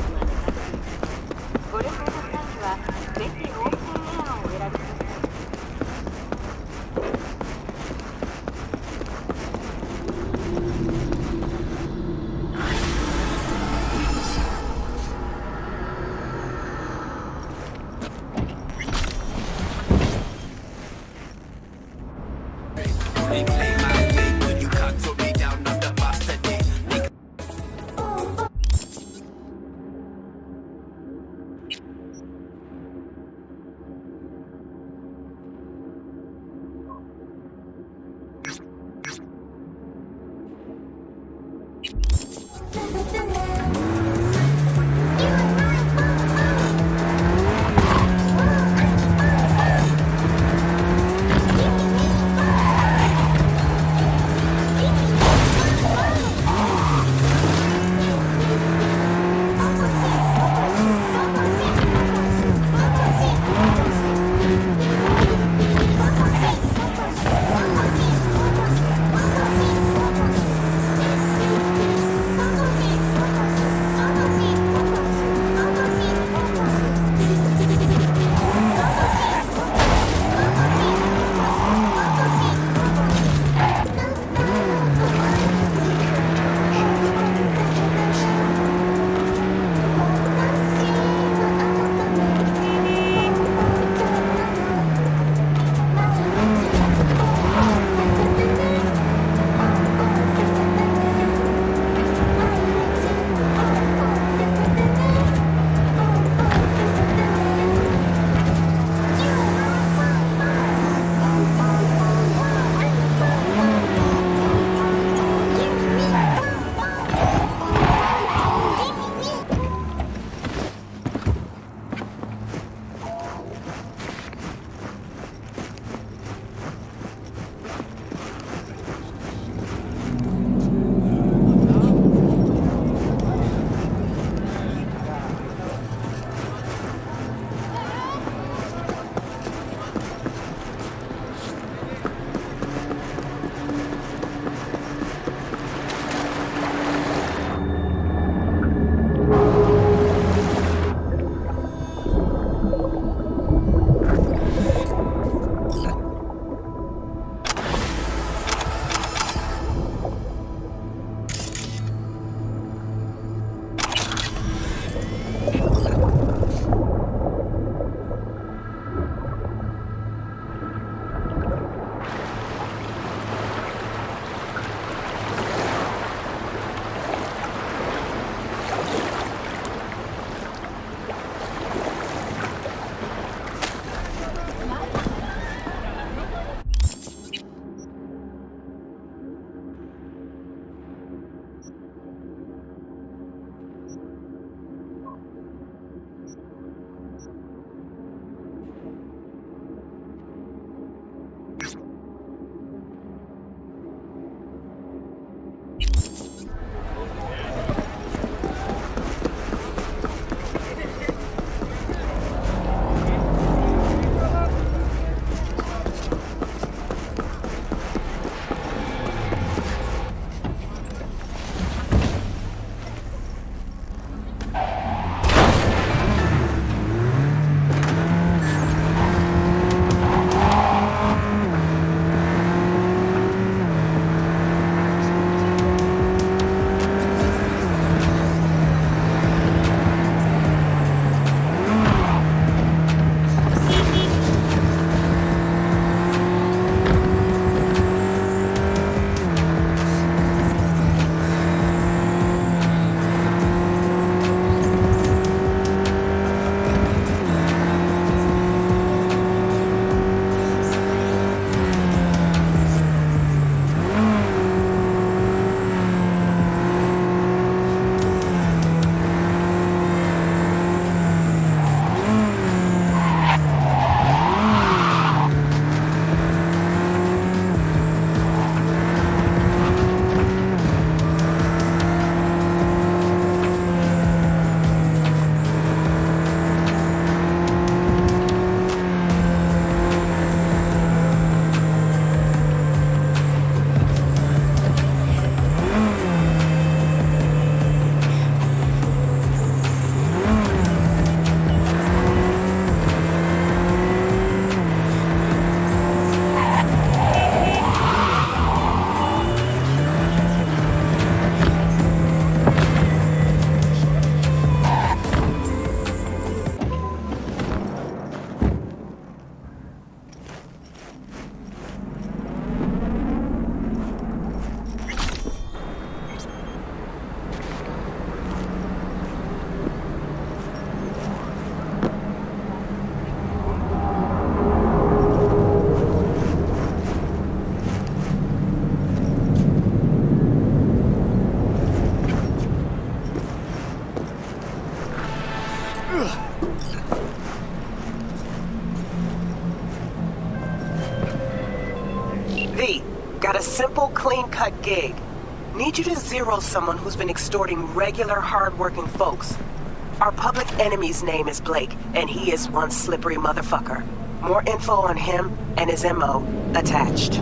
V, got a simple, clean-cut gig. Need you to zero someone who's been extorting regular, hard-working folks. Our public enemy's name is Blake, and he is one slippery motherfucker. More info on him and his M O attached.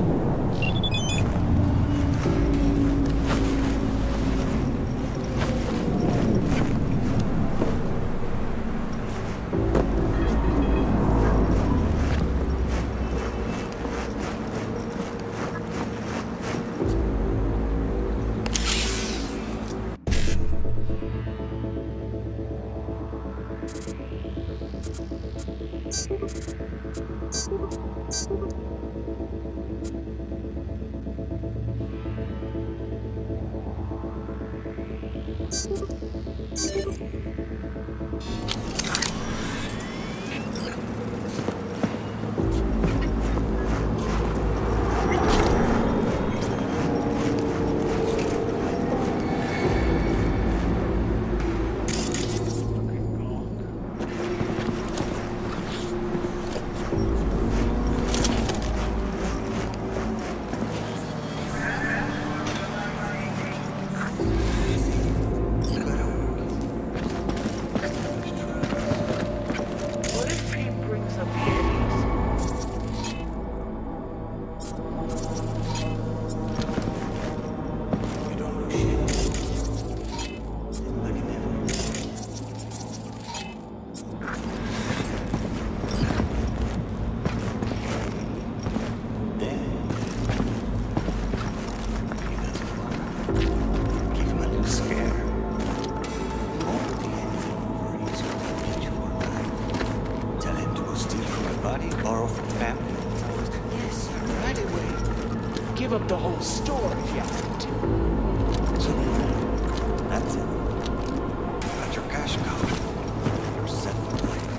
Give up the whole store if you have to. So that's it. Got your cash covered. You're set for life.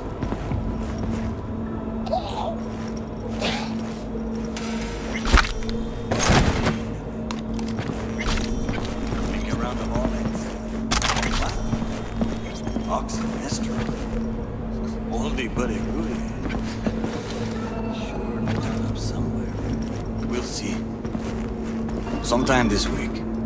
Make around the mornings. What? Oxy mystery. Oldie but a goodie. Sure to turn up somewhere. We'll see. Sometime this week.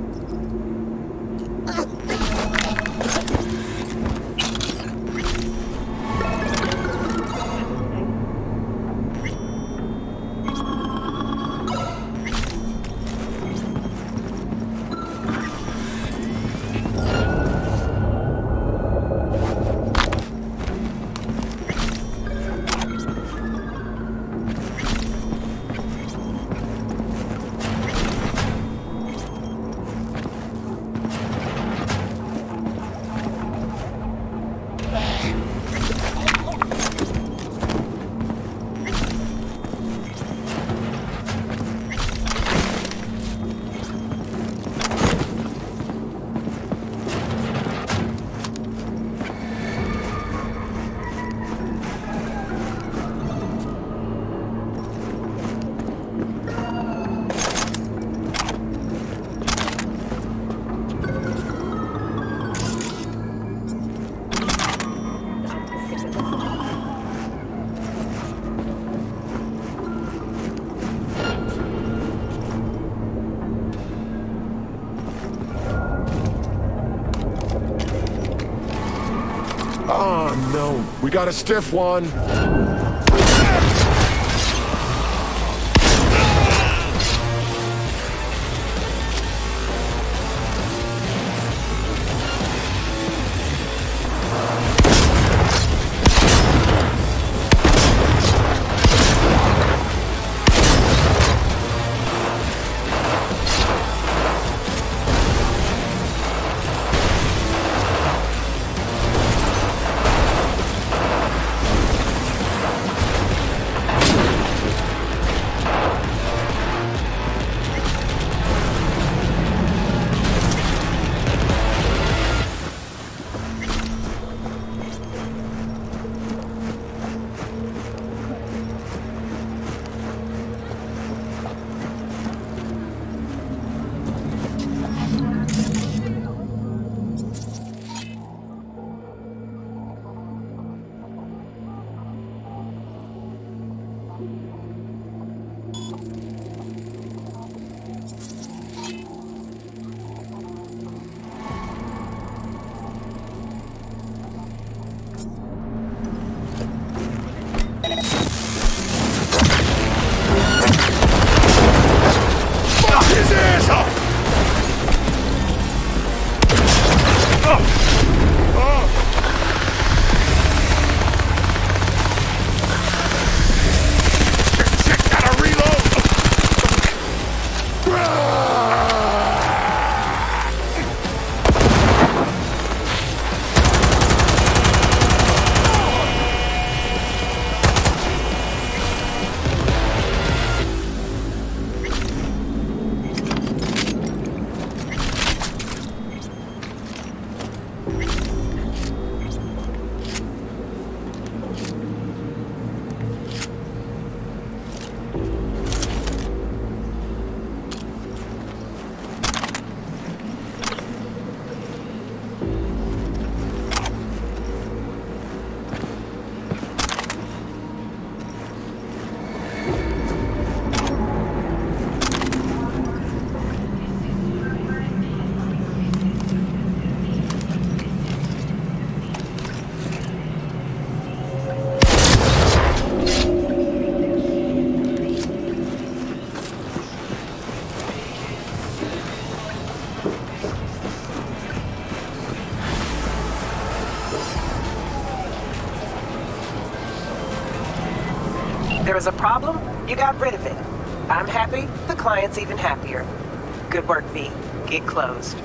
Oh, no. We got a stiff one. There was a problem, you got rid of it. I'm happy, the client's even happier. Good work, V. Get closed.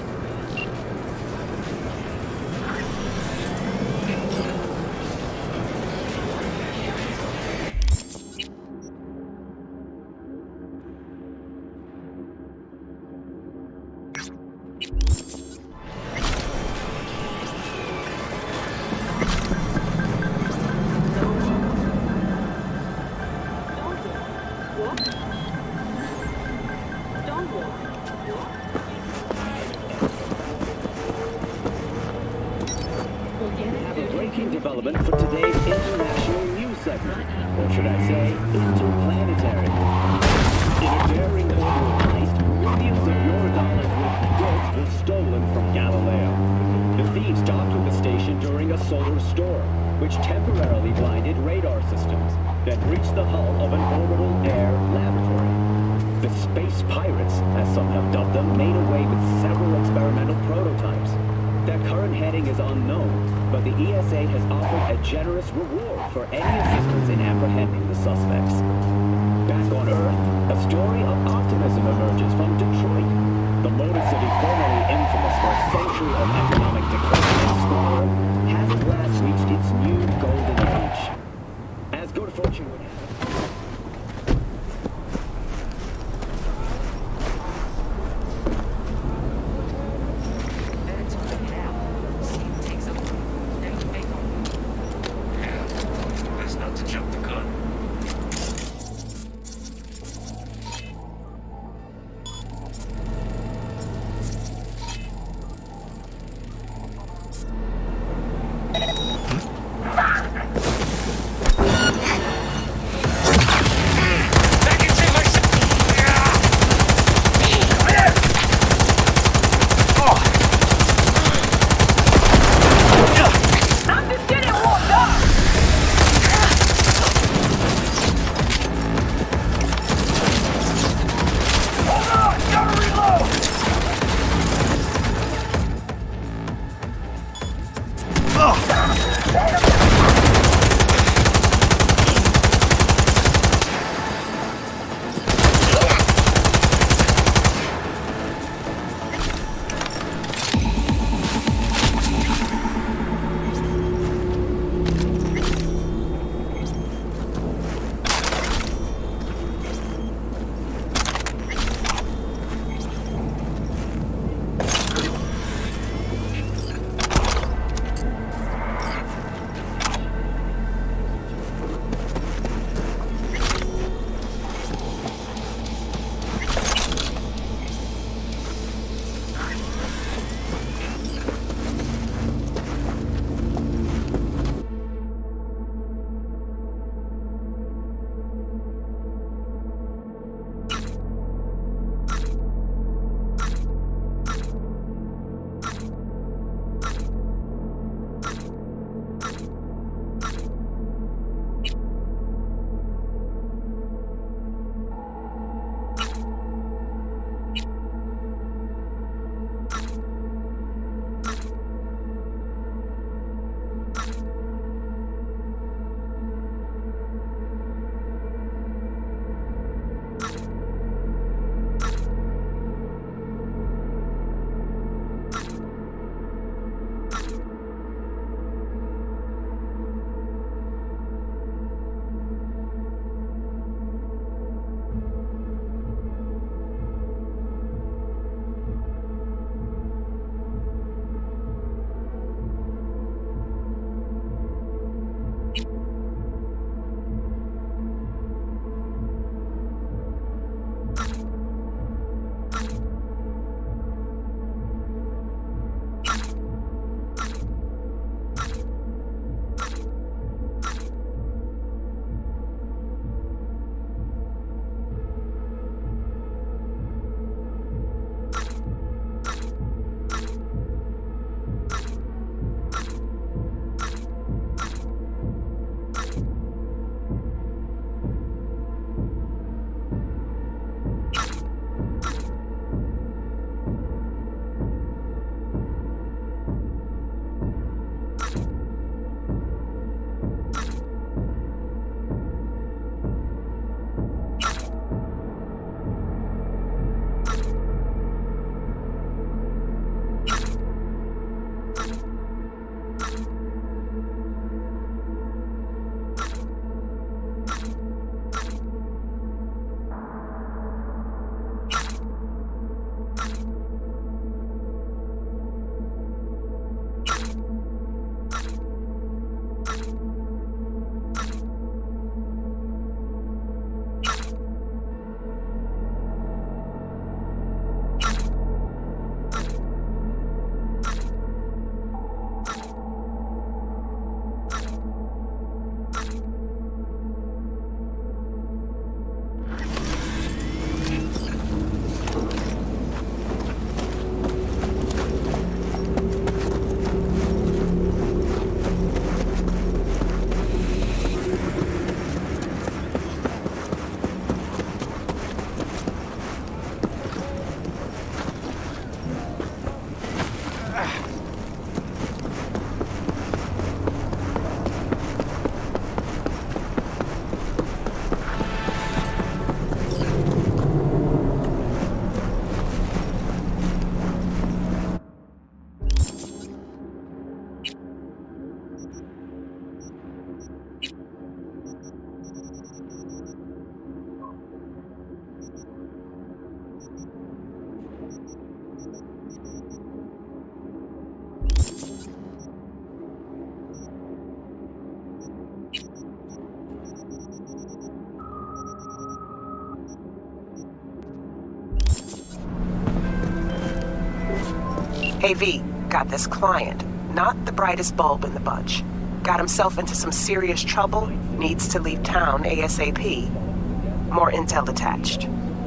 Hey V, got this client. Not the brightest bulb in the bunch. Got himself into some serious trouble, needs to leave town ASAP. More intel attached.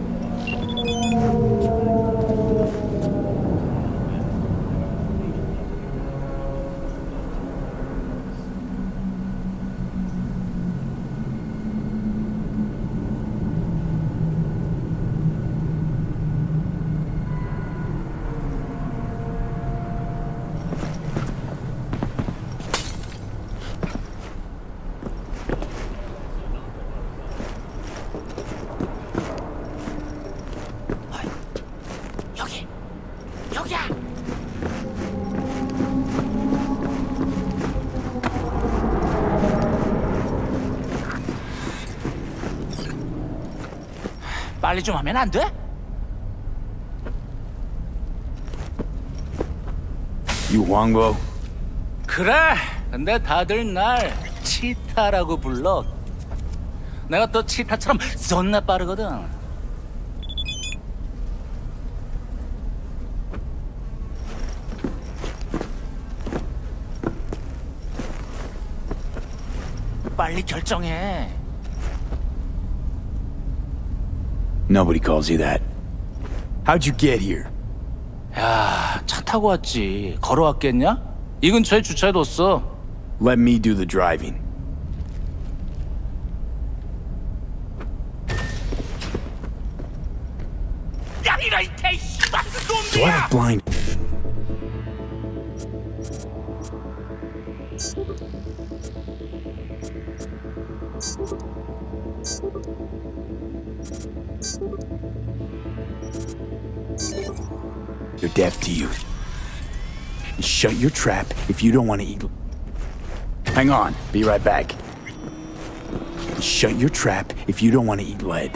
빨리 좀 하면 안 돼? You Wangbo? 그래. 근데 다들 날 치타라고 불러. 내가 또 치타처럼 존나 빠르거든. 빨리 결정해. Nobody calls you that. How'd you get here? 야, 차 타고 왔지. 걸어왔겠냐? 이 근처에 주차해뒀어. Let me do the driving. 양이라 이 개씨발 Do I have blind? They're deaf to you. Shut your trap if you don't want to eat. Hang on, be right back. Shut your trap if you don't want to eat lead.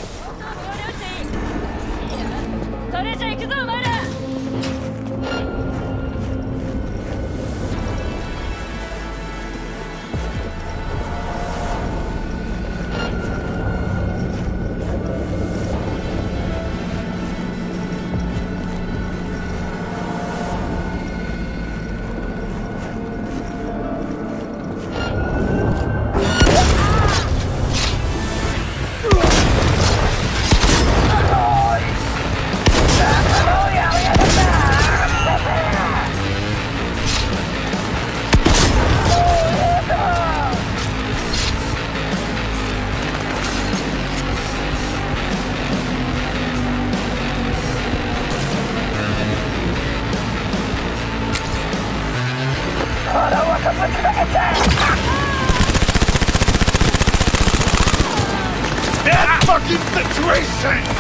That fucking situation!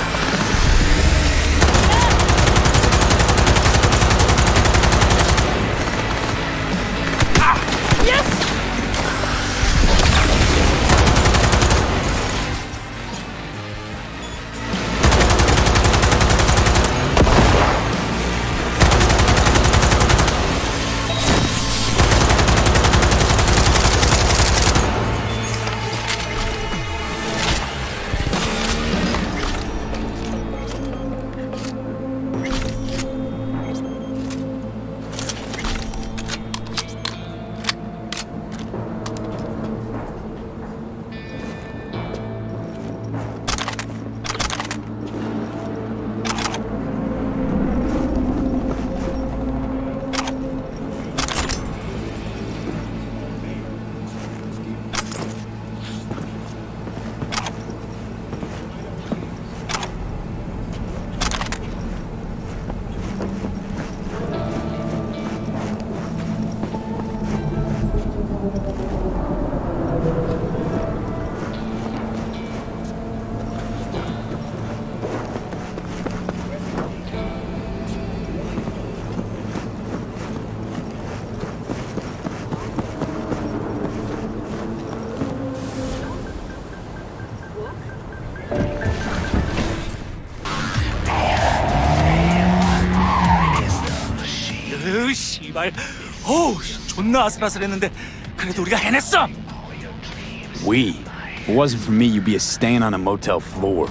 으, 씨발. 어우, 존나 아슬아슬했는데 그래도 우리가 해냈어. We. If it wasn't for me, you'd be a stain on a motel floor.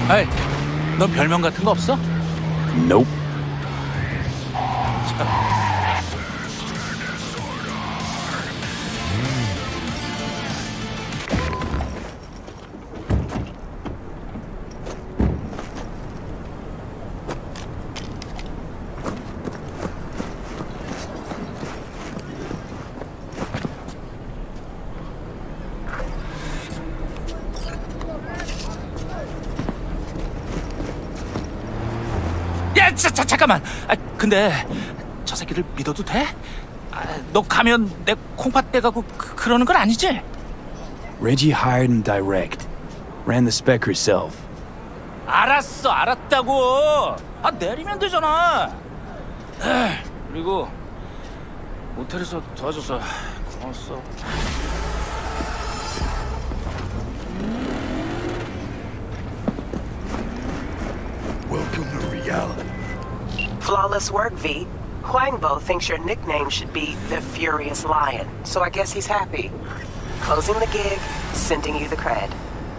에이, 넌 별명 같은 거 없어? Nope. 야, 자, 자, 잠깐만. 아, 근데 저 새끼를 믿어도 돼? 아, 너 가면 내 콩팥 떼가고 그, 그러는 건 아니지? Reggie hired him direct. Ran the spec herself. 알았어, 알았다고. 아, 내리면 되잖아. 에이, 그리고 모텔에서 도와줘서 고마웠어. Welcome to reality. Flawless work, V. Huangbo thinks your nickname should be the Furious Lion, so I guess he's happy. Closing the gig, sending you the cred.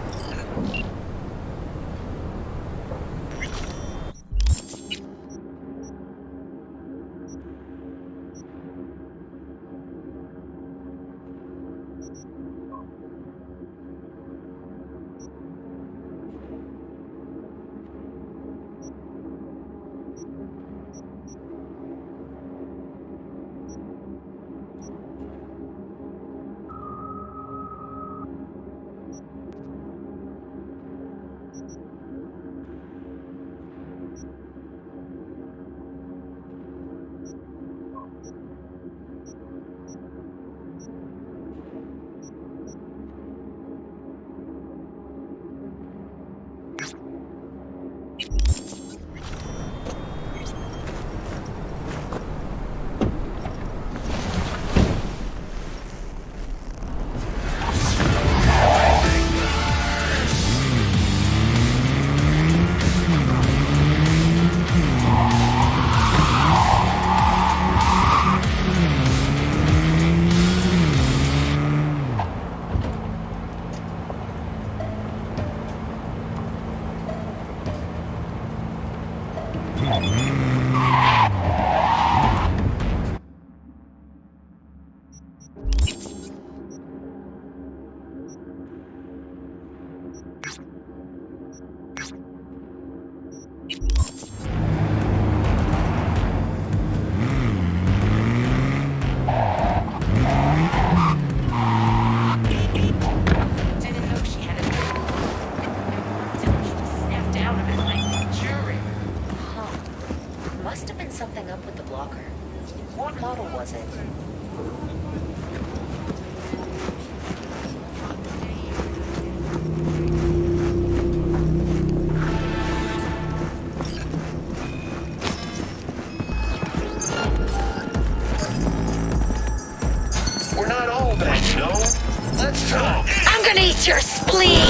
I'm gonna eat your spleen!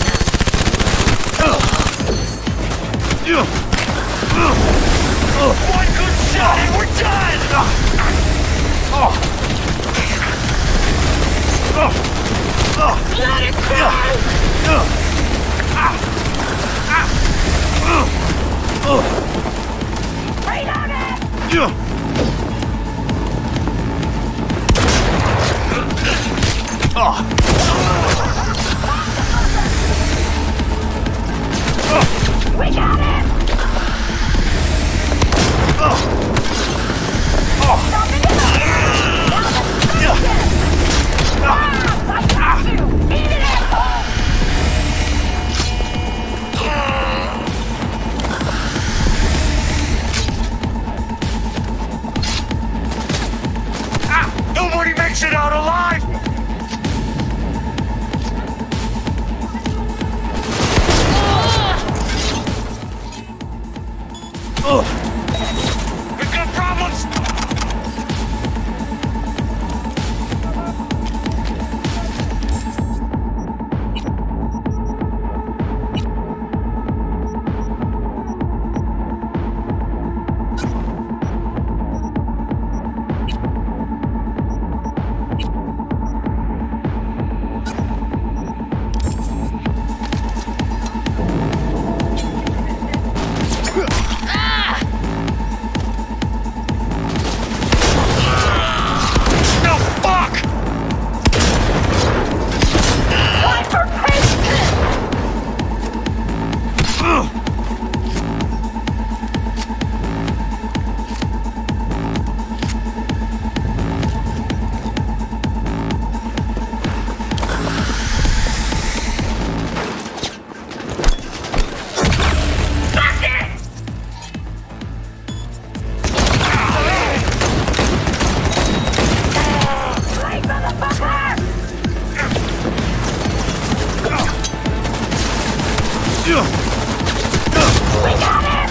One good shot and we're done! Let it go! Reload it! We got him! Nobody makes it out alive! We've got problems! got him!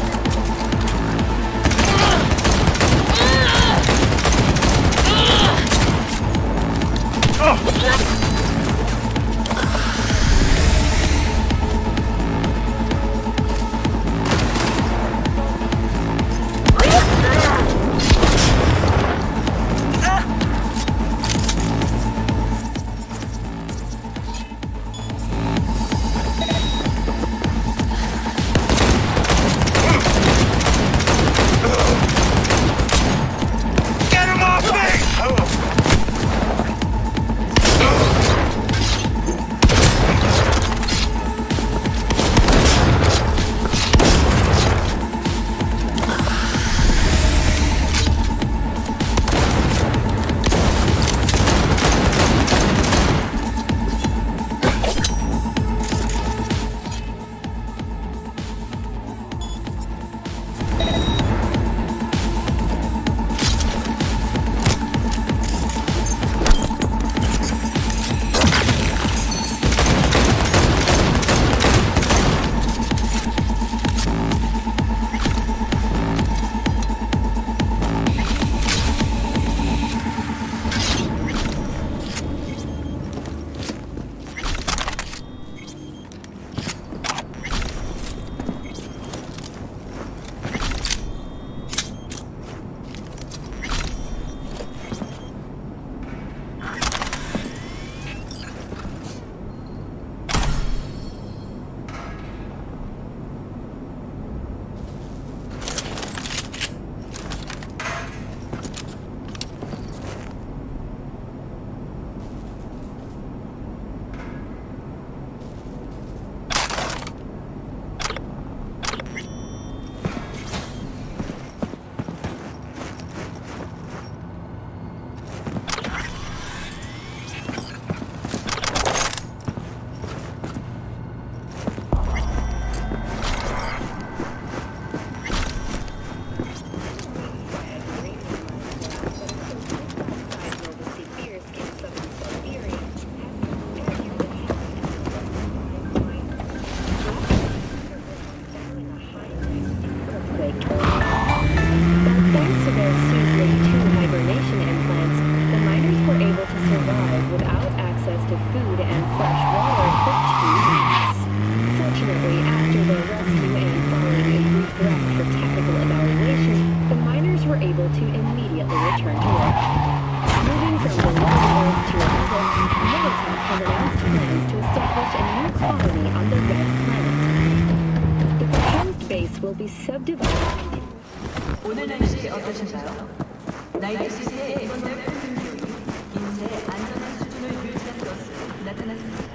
오늘 날씨 어떠신가요? 나이트 시티의 이번달 큰 기온이 인체의 안전한 수준을 유지한 것으로 나타났습니다.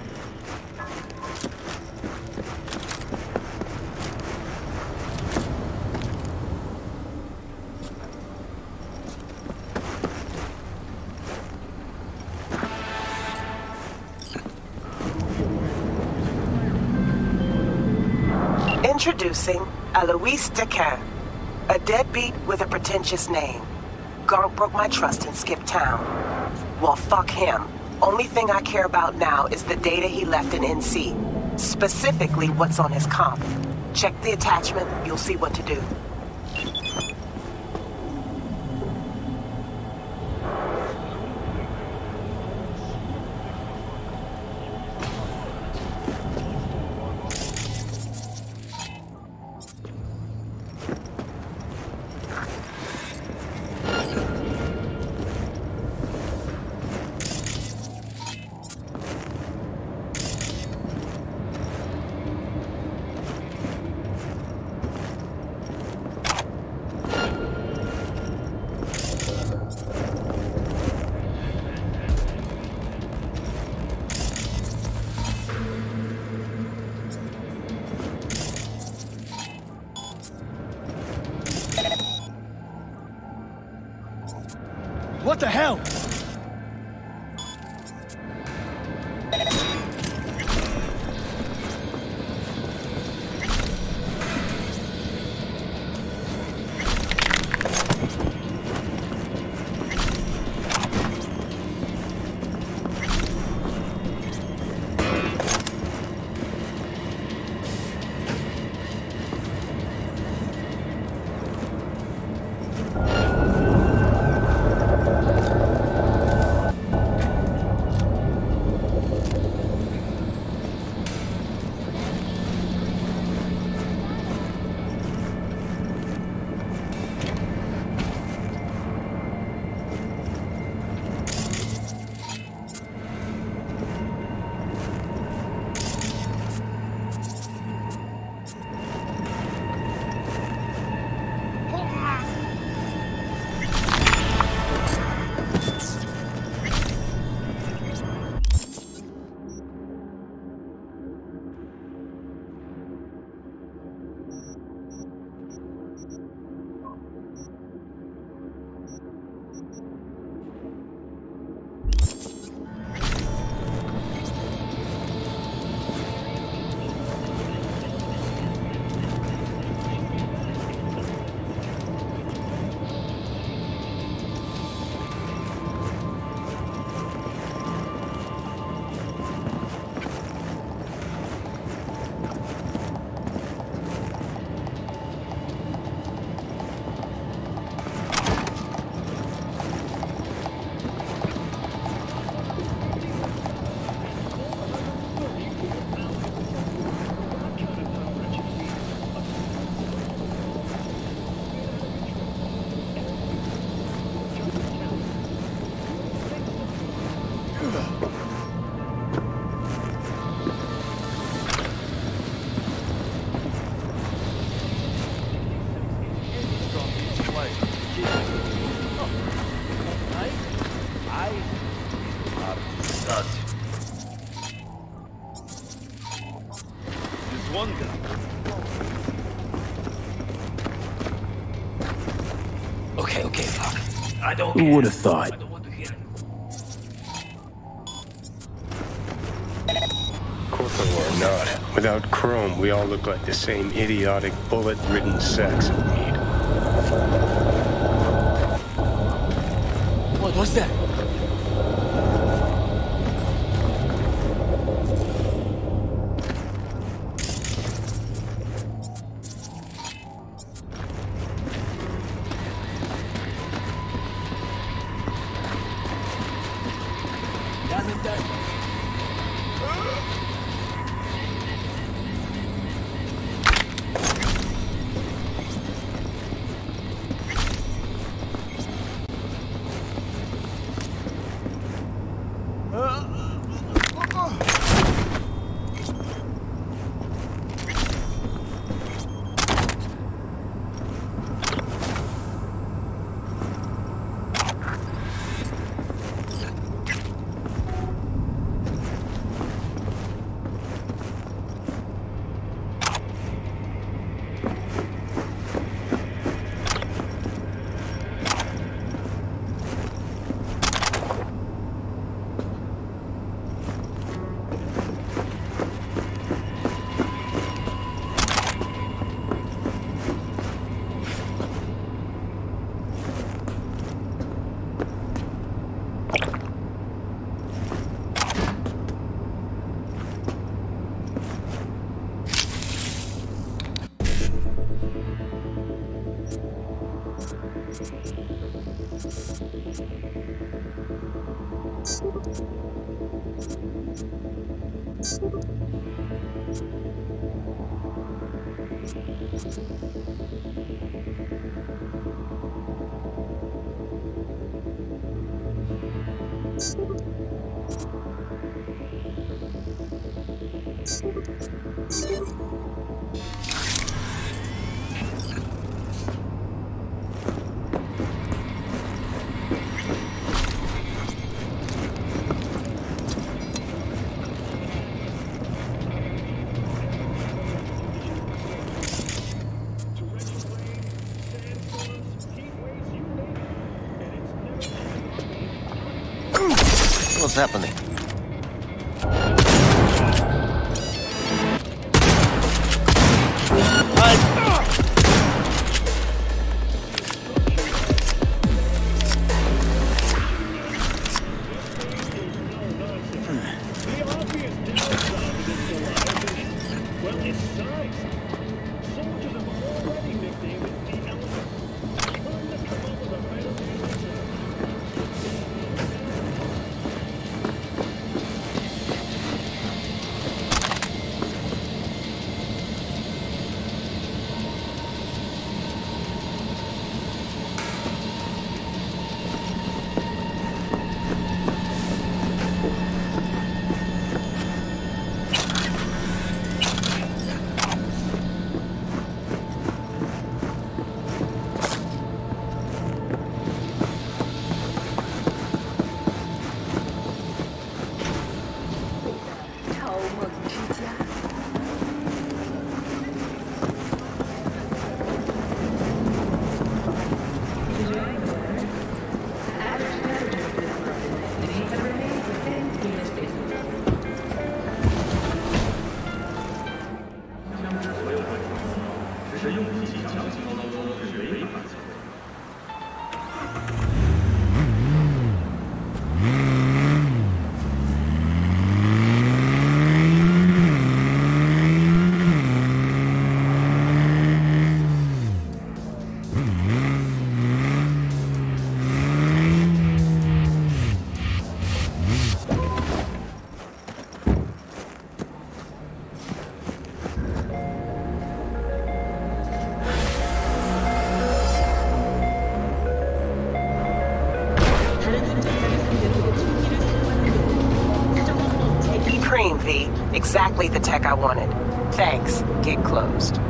Introducing Lowliest, a deadbeat with a pretentious name. Gonk broke my trust and skipped town. Well, fuck him. Only thing I care about now is the data he left in N C. Specifically, what's on his comp. Check the attachment, you'll see what to do. What the hell? one guy. Okay, okay, fuck. I don't Who care. would have thought? I don't want to hear it. Corpo or not, without Chrome, we all look like the same idiotic, bullet-ridden sacks of meat. What was that? What's happening? Exactly the tech I wanted. Thanks. Gate closed.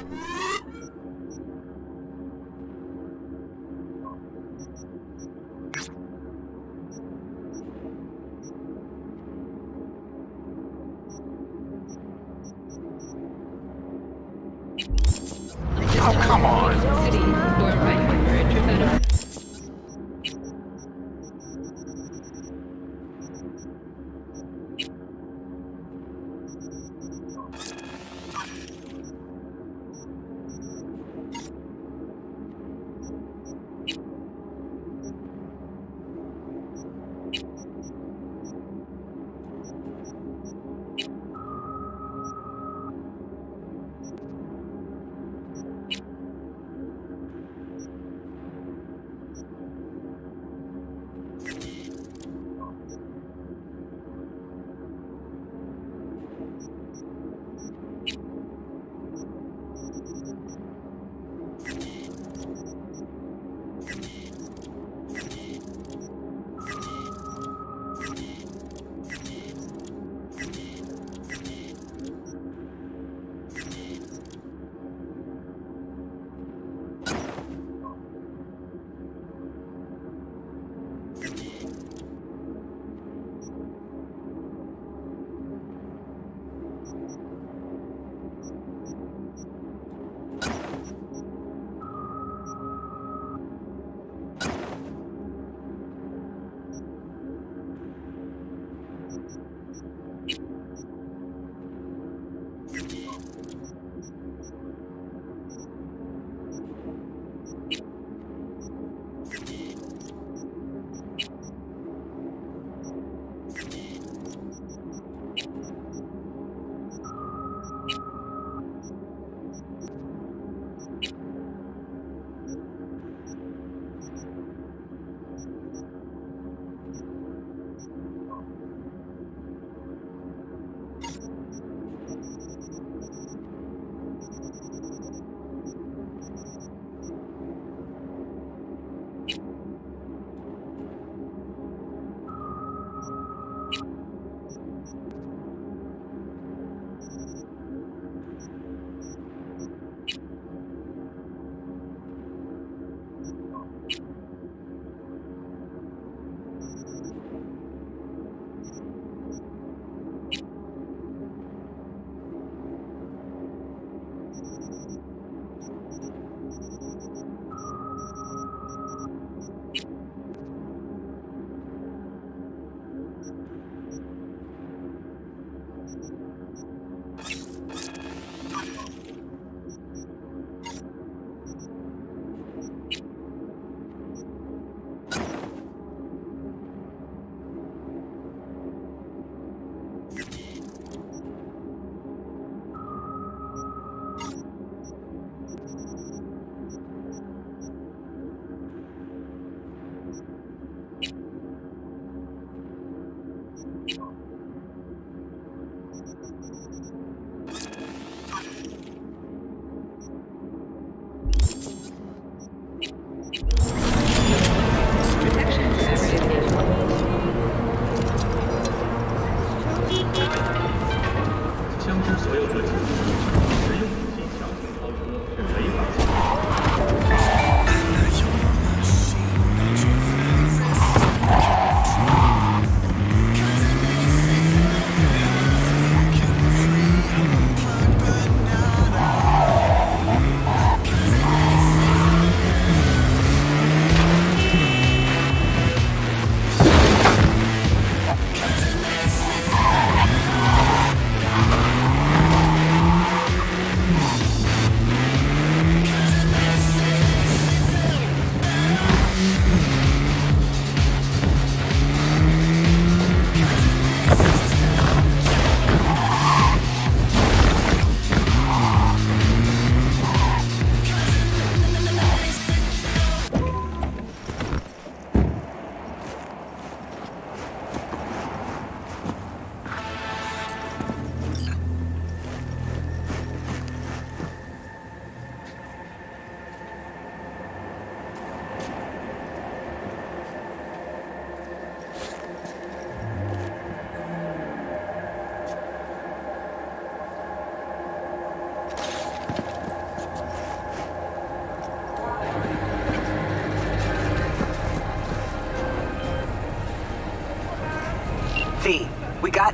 Oh, come on. City, door right before entry better.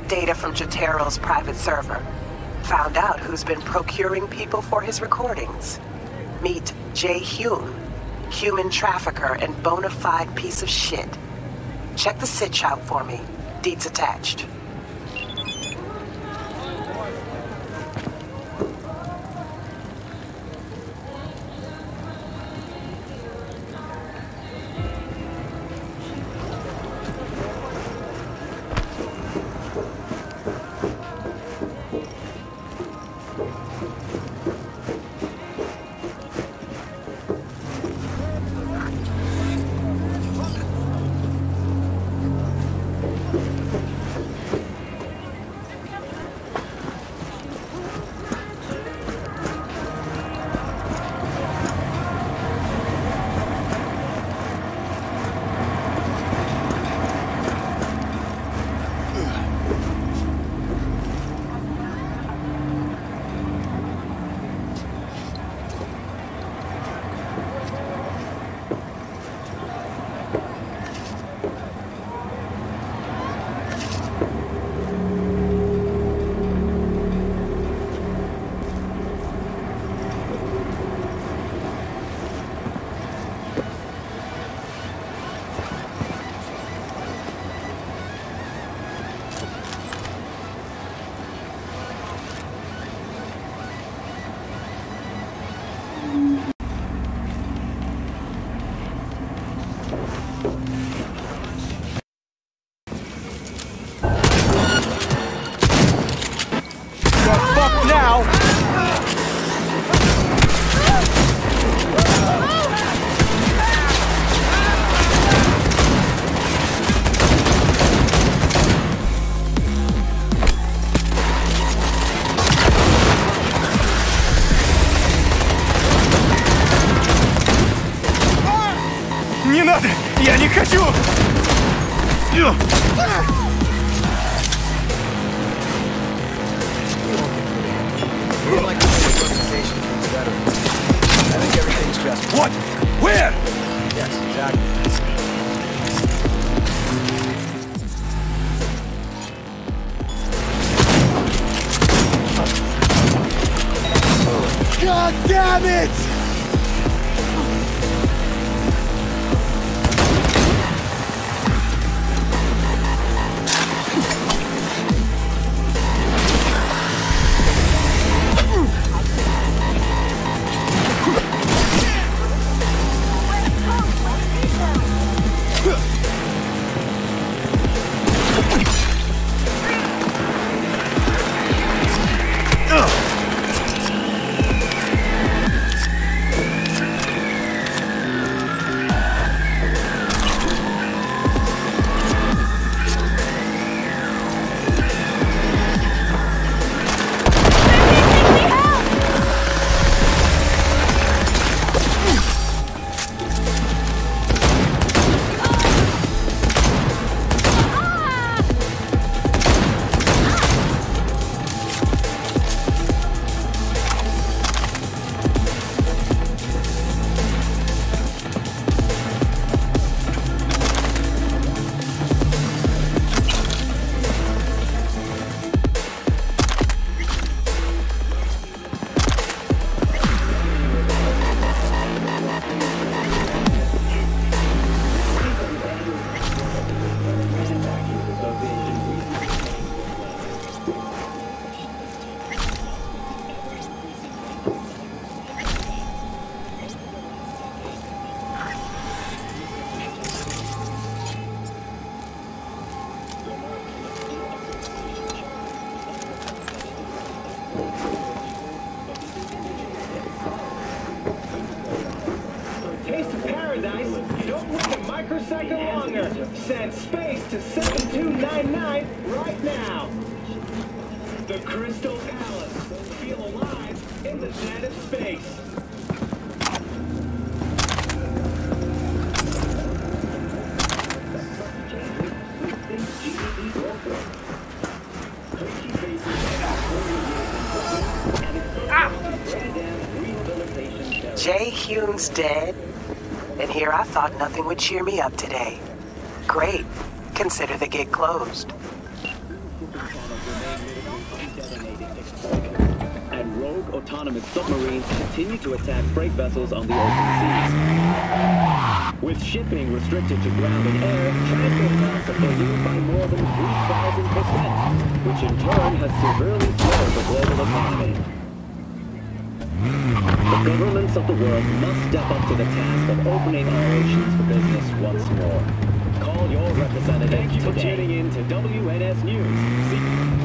data from Jotero's private server. Found out who's been procuring people for his recordings. Meet Jay Hume, human trafficker and bona fide piece of shit. Check the sitch out for me. Deets attached. What? Where? Yes, exactly. God damn it! Taste of paradise. Don't wait a microsecond longer. Send space to seven two nine nine right now. The Crystal Palace. Feel alive in the jet of space. Jay Hume's dead, and here I thought nothing would cheer me up today. Great. Consider the gig closed. And rogue autonomous submarines continue to attack freight vessels on the open seas. With shipping restricted to ground and air, transport costs have ballooned by more than three thousand percent, which in turn has severely slowed the global economy. The governments of the world must step up to the task of opening our oceans for business once more. Call your representative Thank you today. For tuning in to W N S News. See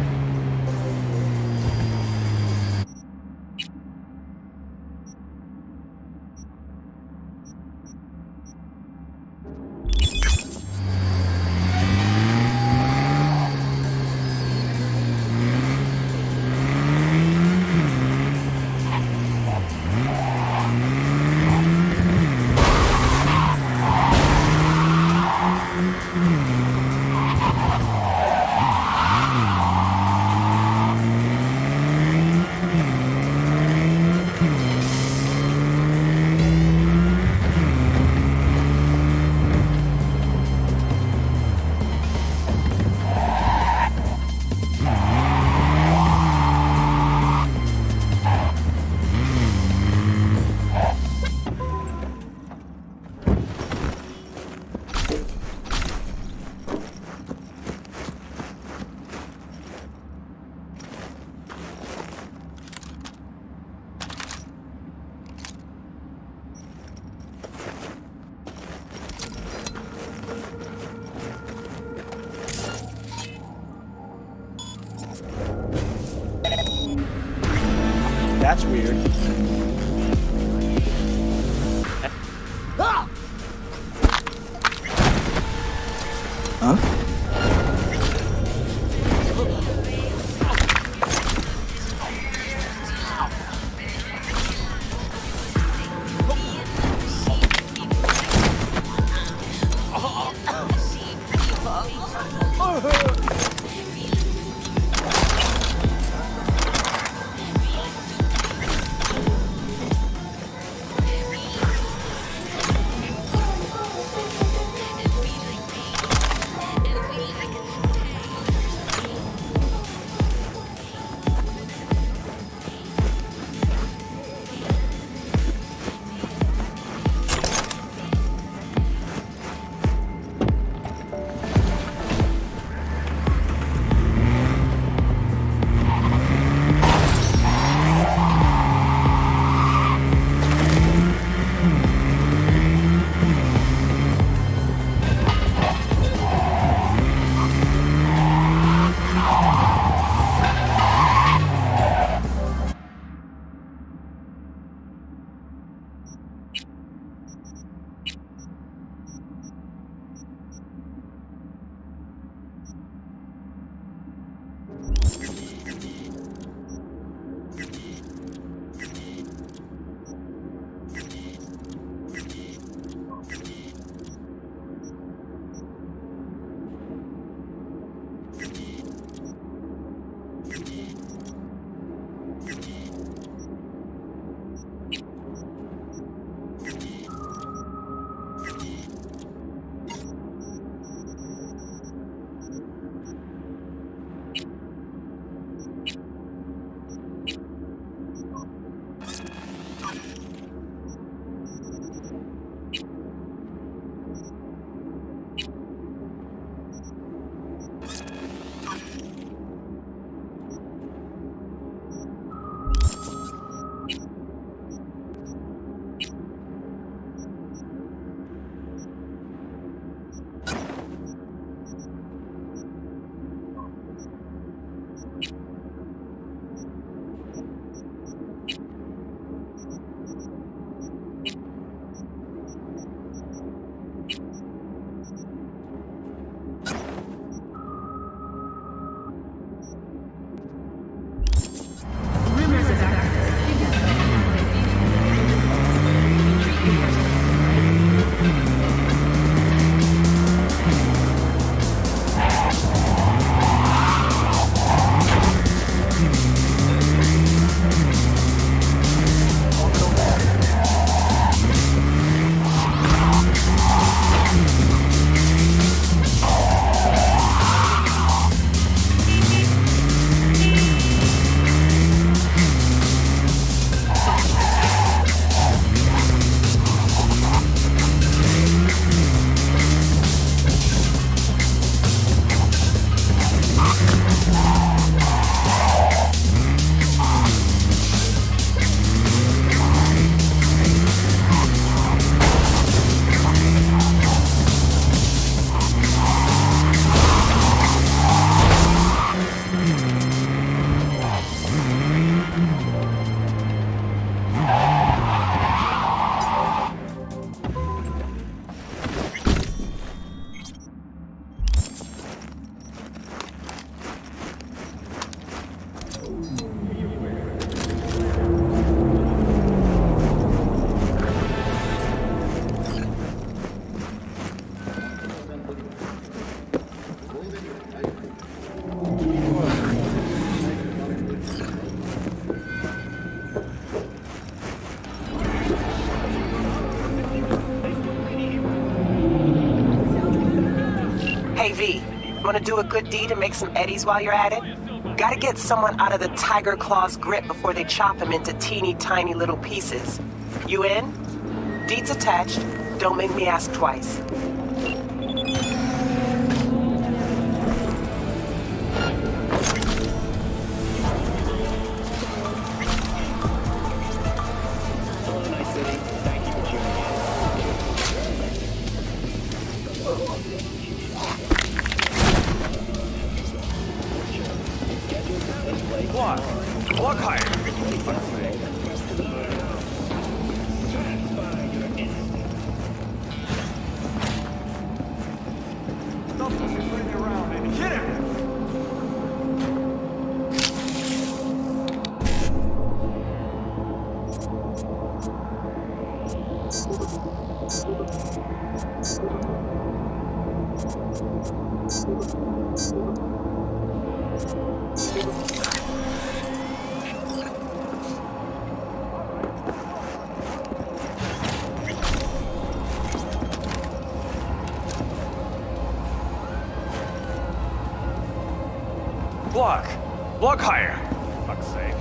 That's weird. Huh? Want to do a good deed and make some eddies while you're at it? Gotta get someone out of the Tiger Claw's grip before they chop him into teeny tiny little pieces. You in? Deeds attached. Don't make me ask twice. Block! Block higher! For fuck's sake.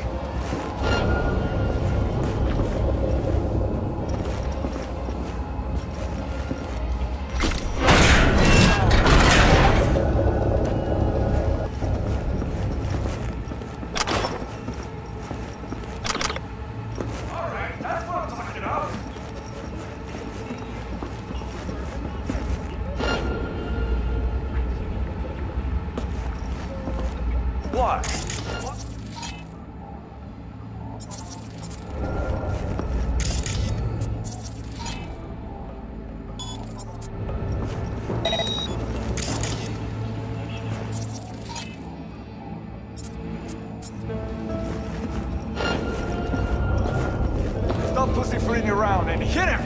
Alright, that's what I'm talking about! Block! Stop pussyfooting around and hit him!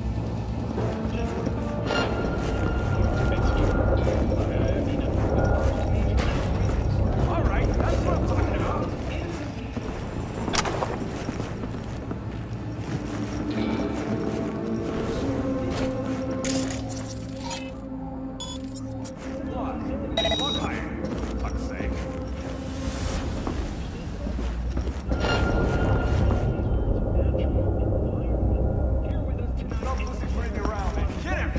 Alright, that's what I'm talking about. Block. Block higher. For fuck's sake. Stop pussyfooting around and hit him!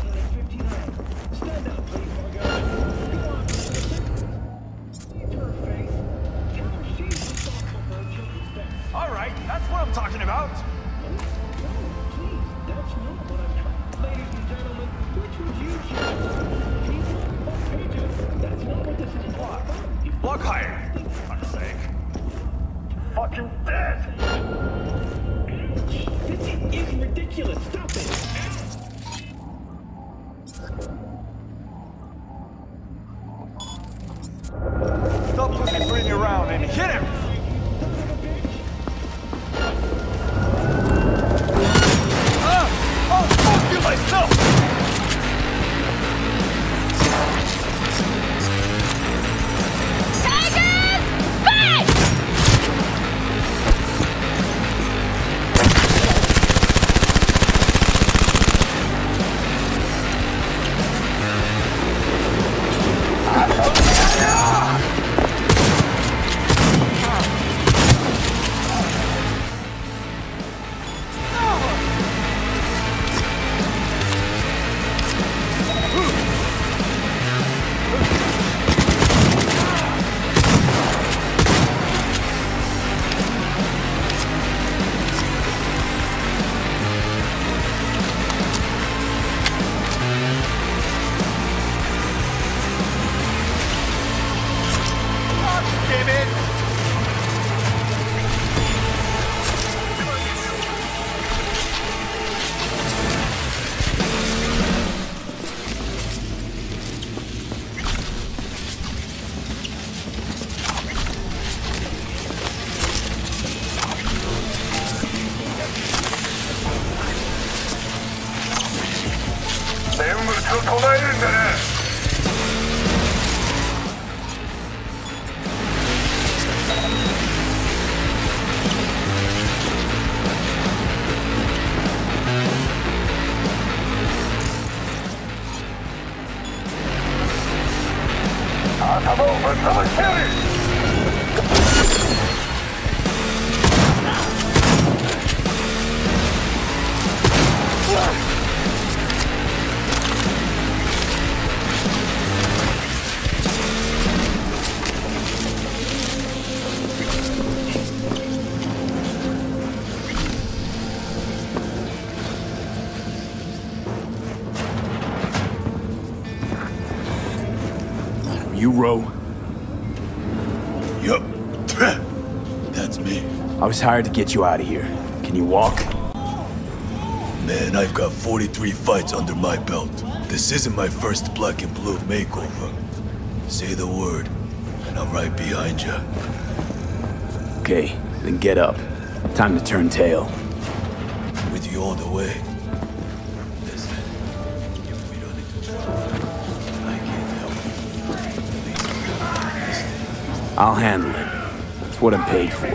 Alright, that's what I'm talking about! Block. Block higher. For fuck's sake. Fucking dead! This is ridiculous. Stop it. Stop pussyfooting around and hit him! Ah! Oh, fuck you myself! bro? Yup. That's me. I was hired to get you out of here. Can you walk? Man, I've got forty-three fights under my belt. This isn't my first black and blue makeover. Say the word, and I'm right behind you. Okay, then get up. Time to turn tail. With you all the way. I'll handle it. It's what I'm paid for.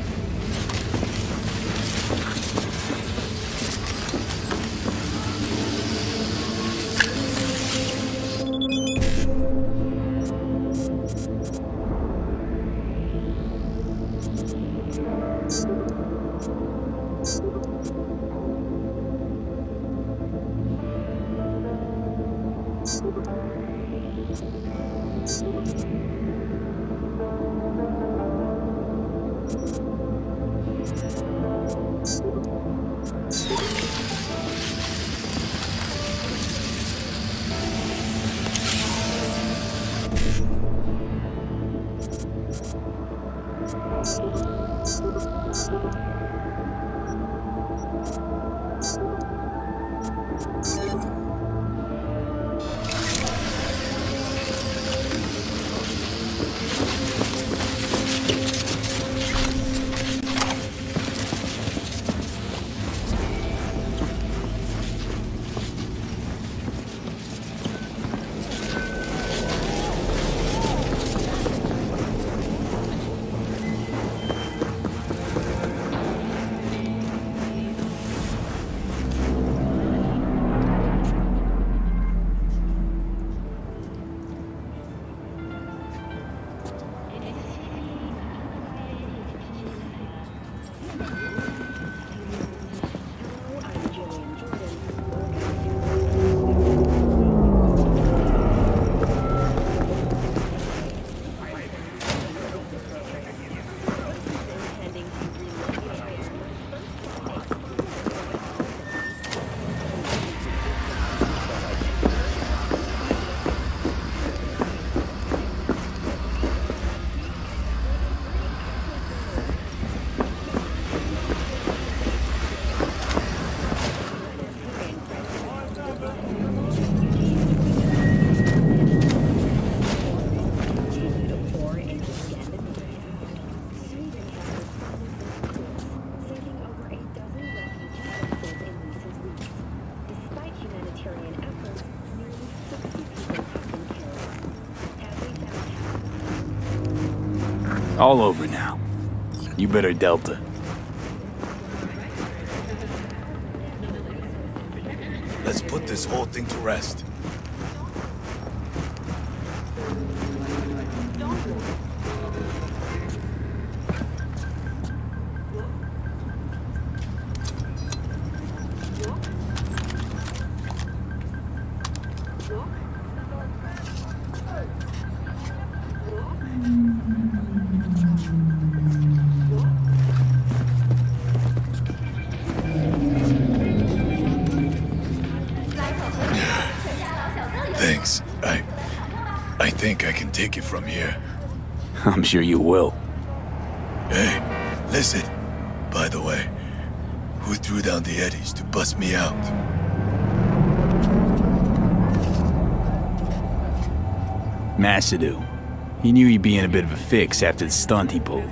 All over now. You better Delta. Let's put this whole thing to rest. Thanks. I... I think I can take it from here. I'm sure you will. Hey, listen. By the way, who threw down the eddies to bust me out? Massadoo. He knew he'd be in a bit of a fix after the stunt he pulled.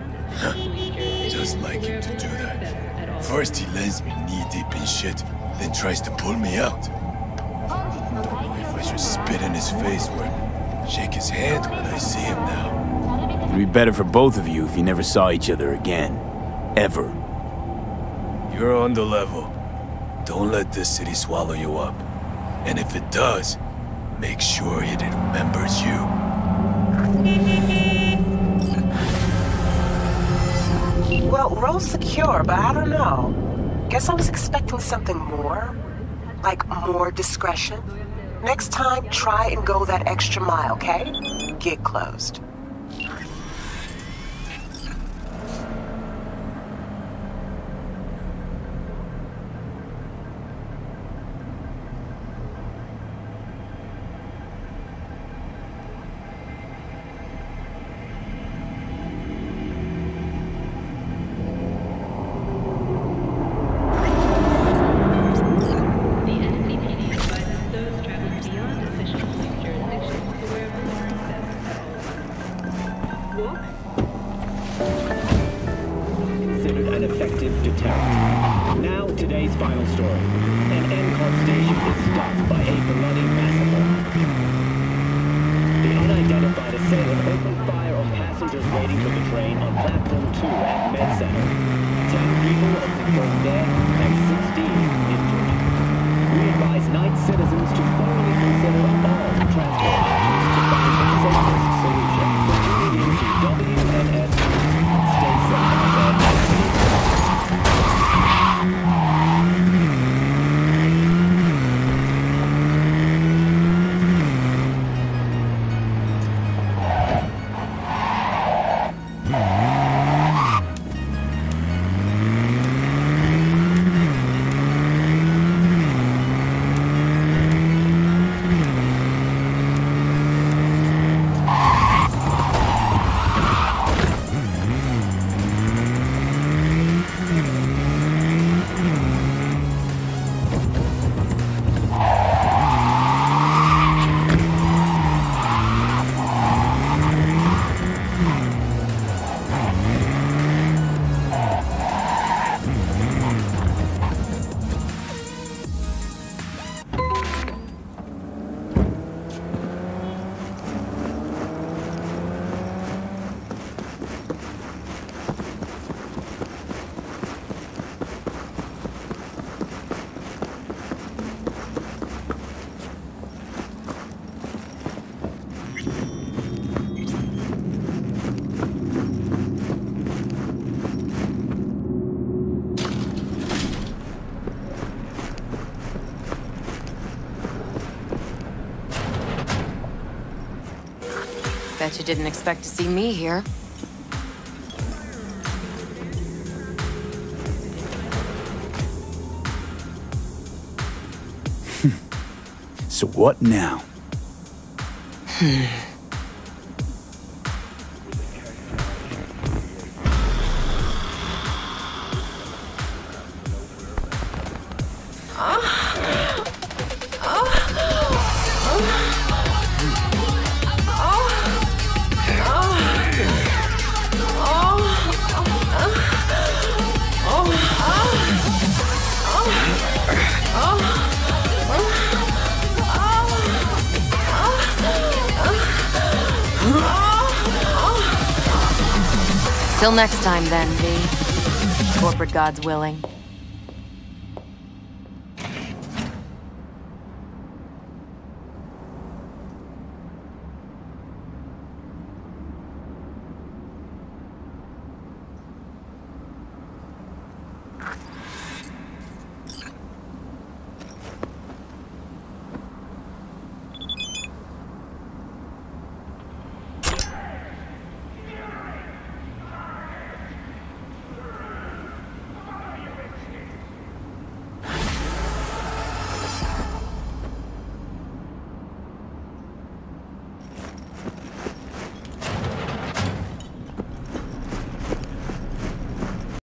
Just like him to do that. First he lends me knee-deep in shit, then tries to pull me out. Don't know if I should spit in his face or shake his hand when I see him now. It'd be better for both of you if you never saw each other again. Ever. You're on the level. Don't let this city swallow you up. And if it does, make sure it remembers you. Well, roll's secure, but I don't know. Guess I was expecting something more. Like more discretion. Next time, try and go that extra mile, okay? Gig closed. effective deterrent. Now, today's final story. An Endcott station is stopped by a bloody massacre. The unidentified assailant opened fire on passengers waiting for the train on platform two at Med Center. Ten people are confirmed dead and sixteen injured. We advise night citizens to thoroughly consider all transport options to find the safest solution. For tuning in to W N S, stay safe out there and stay safe. Bet you didn't expect to see me here. So what now? Hmm. Till next time then, V. Corporate gods willing.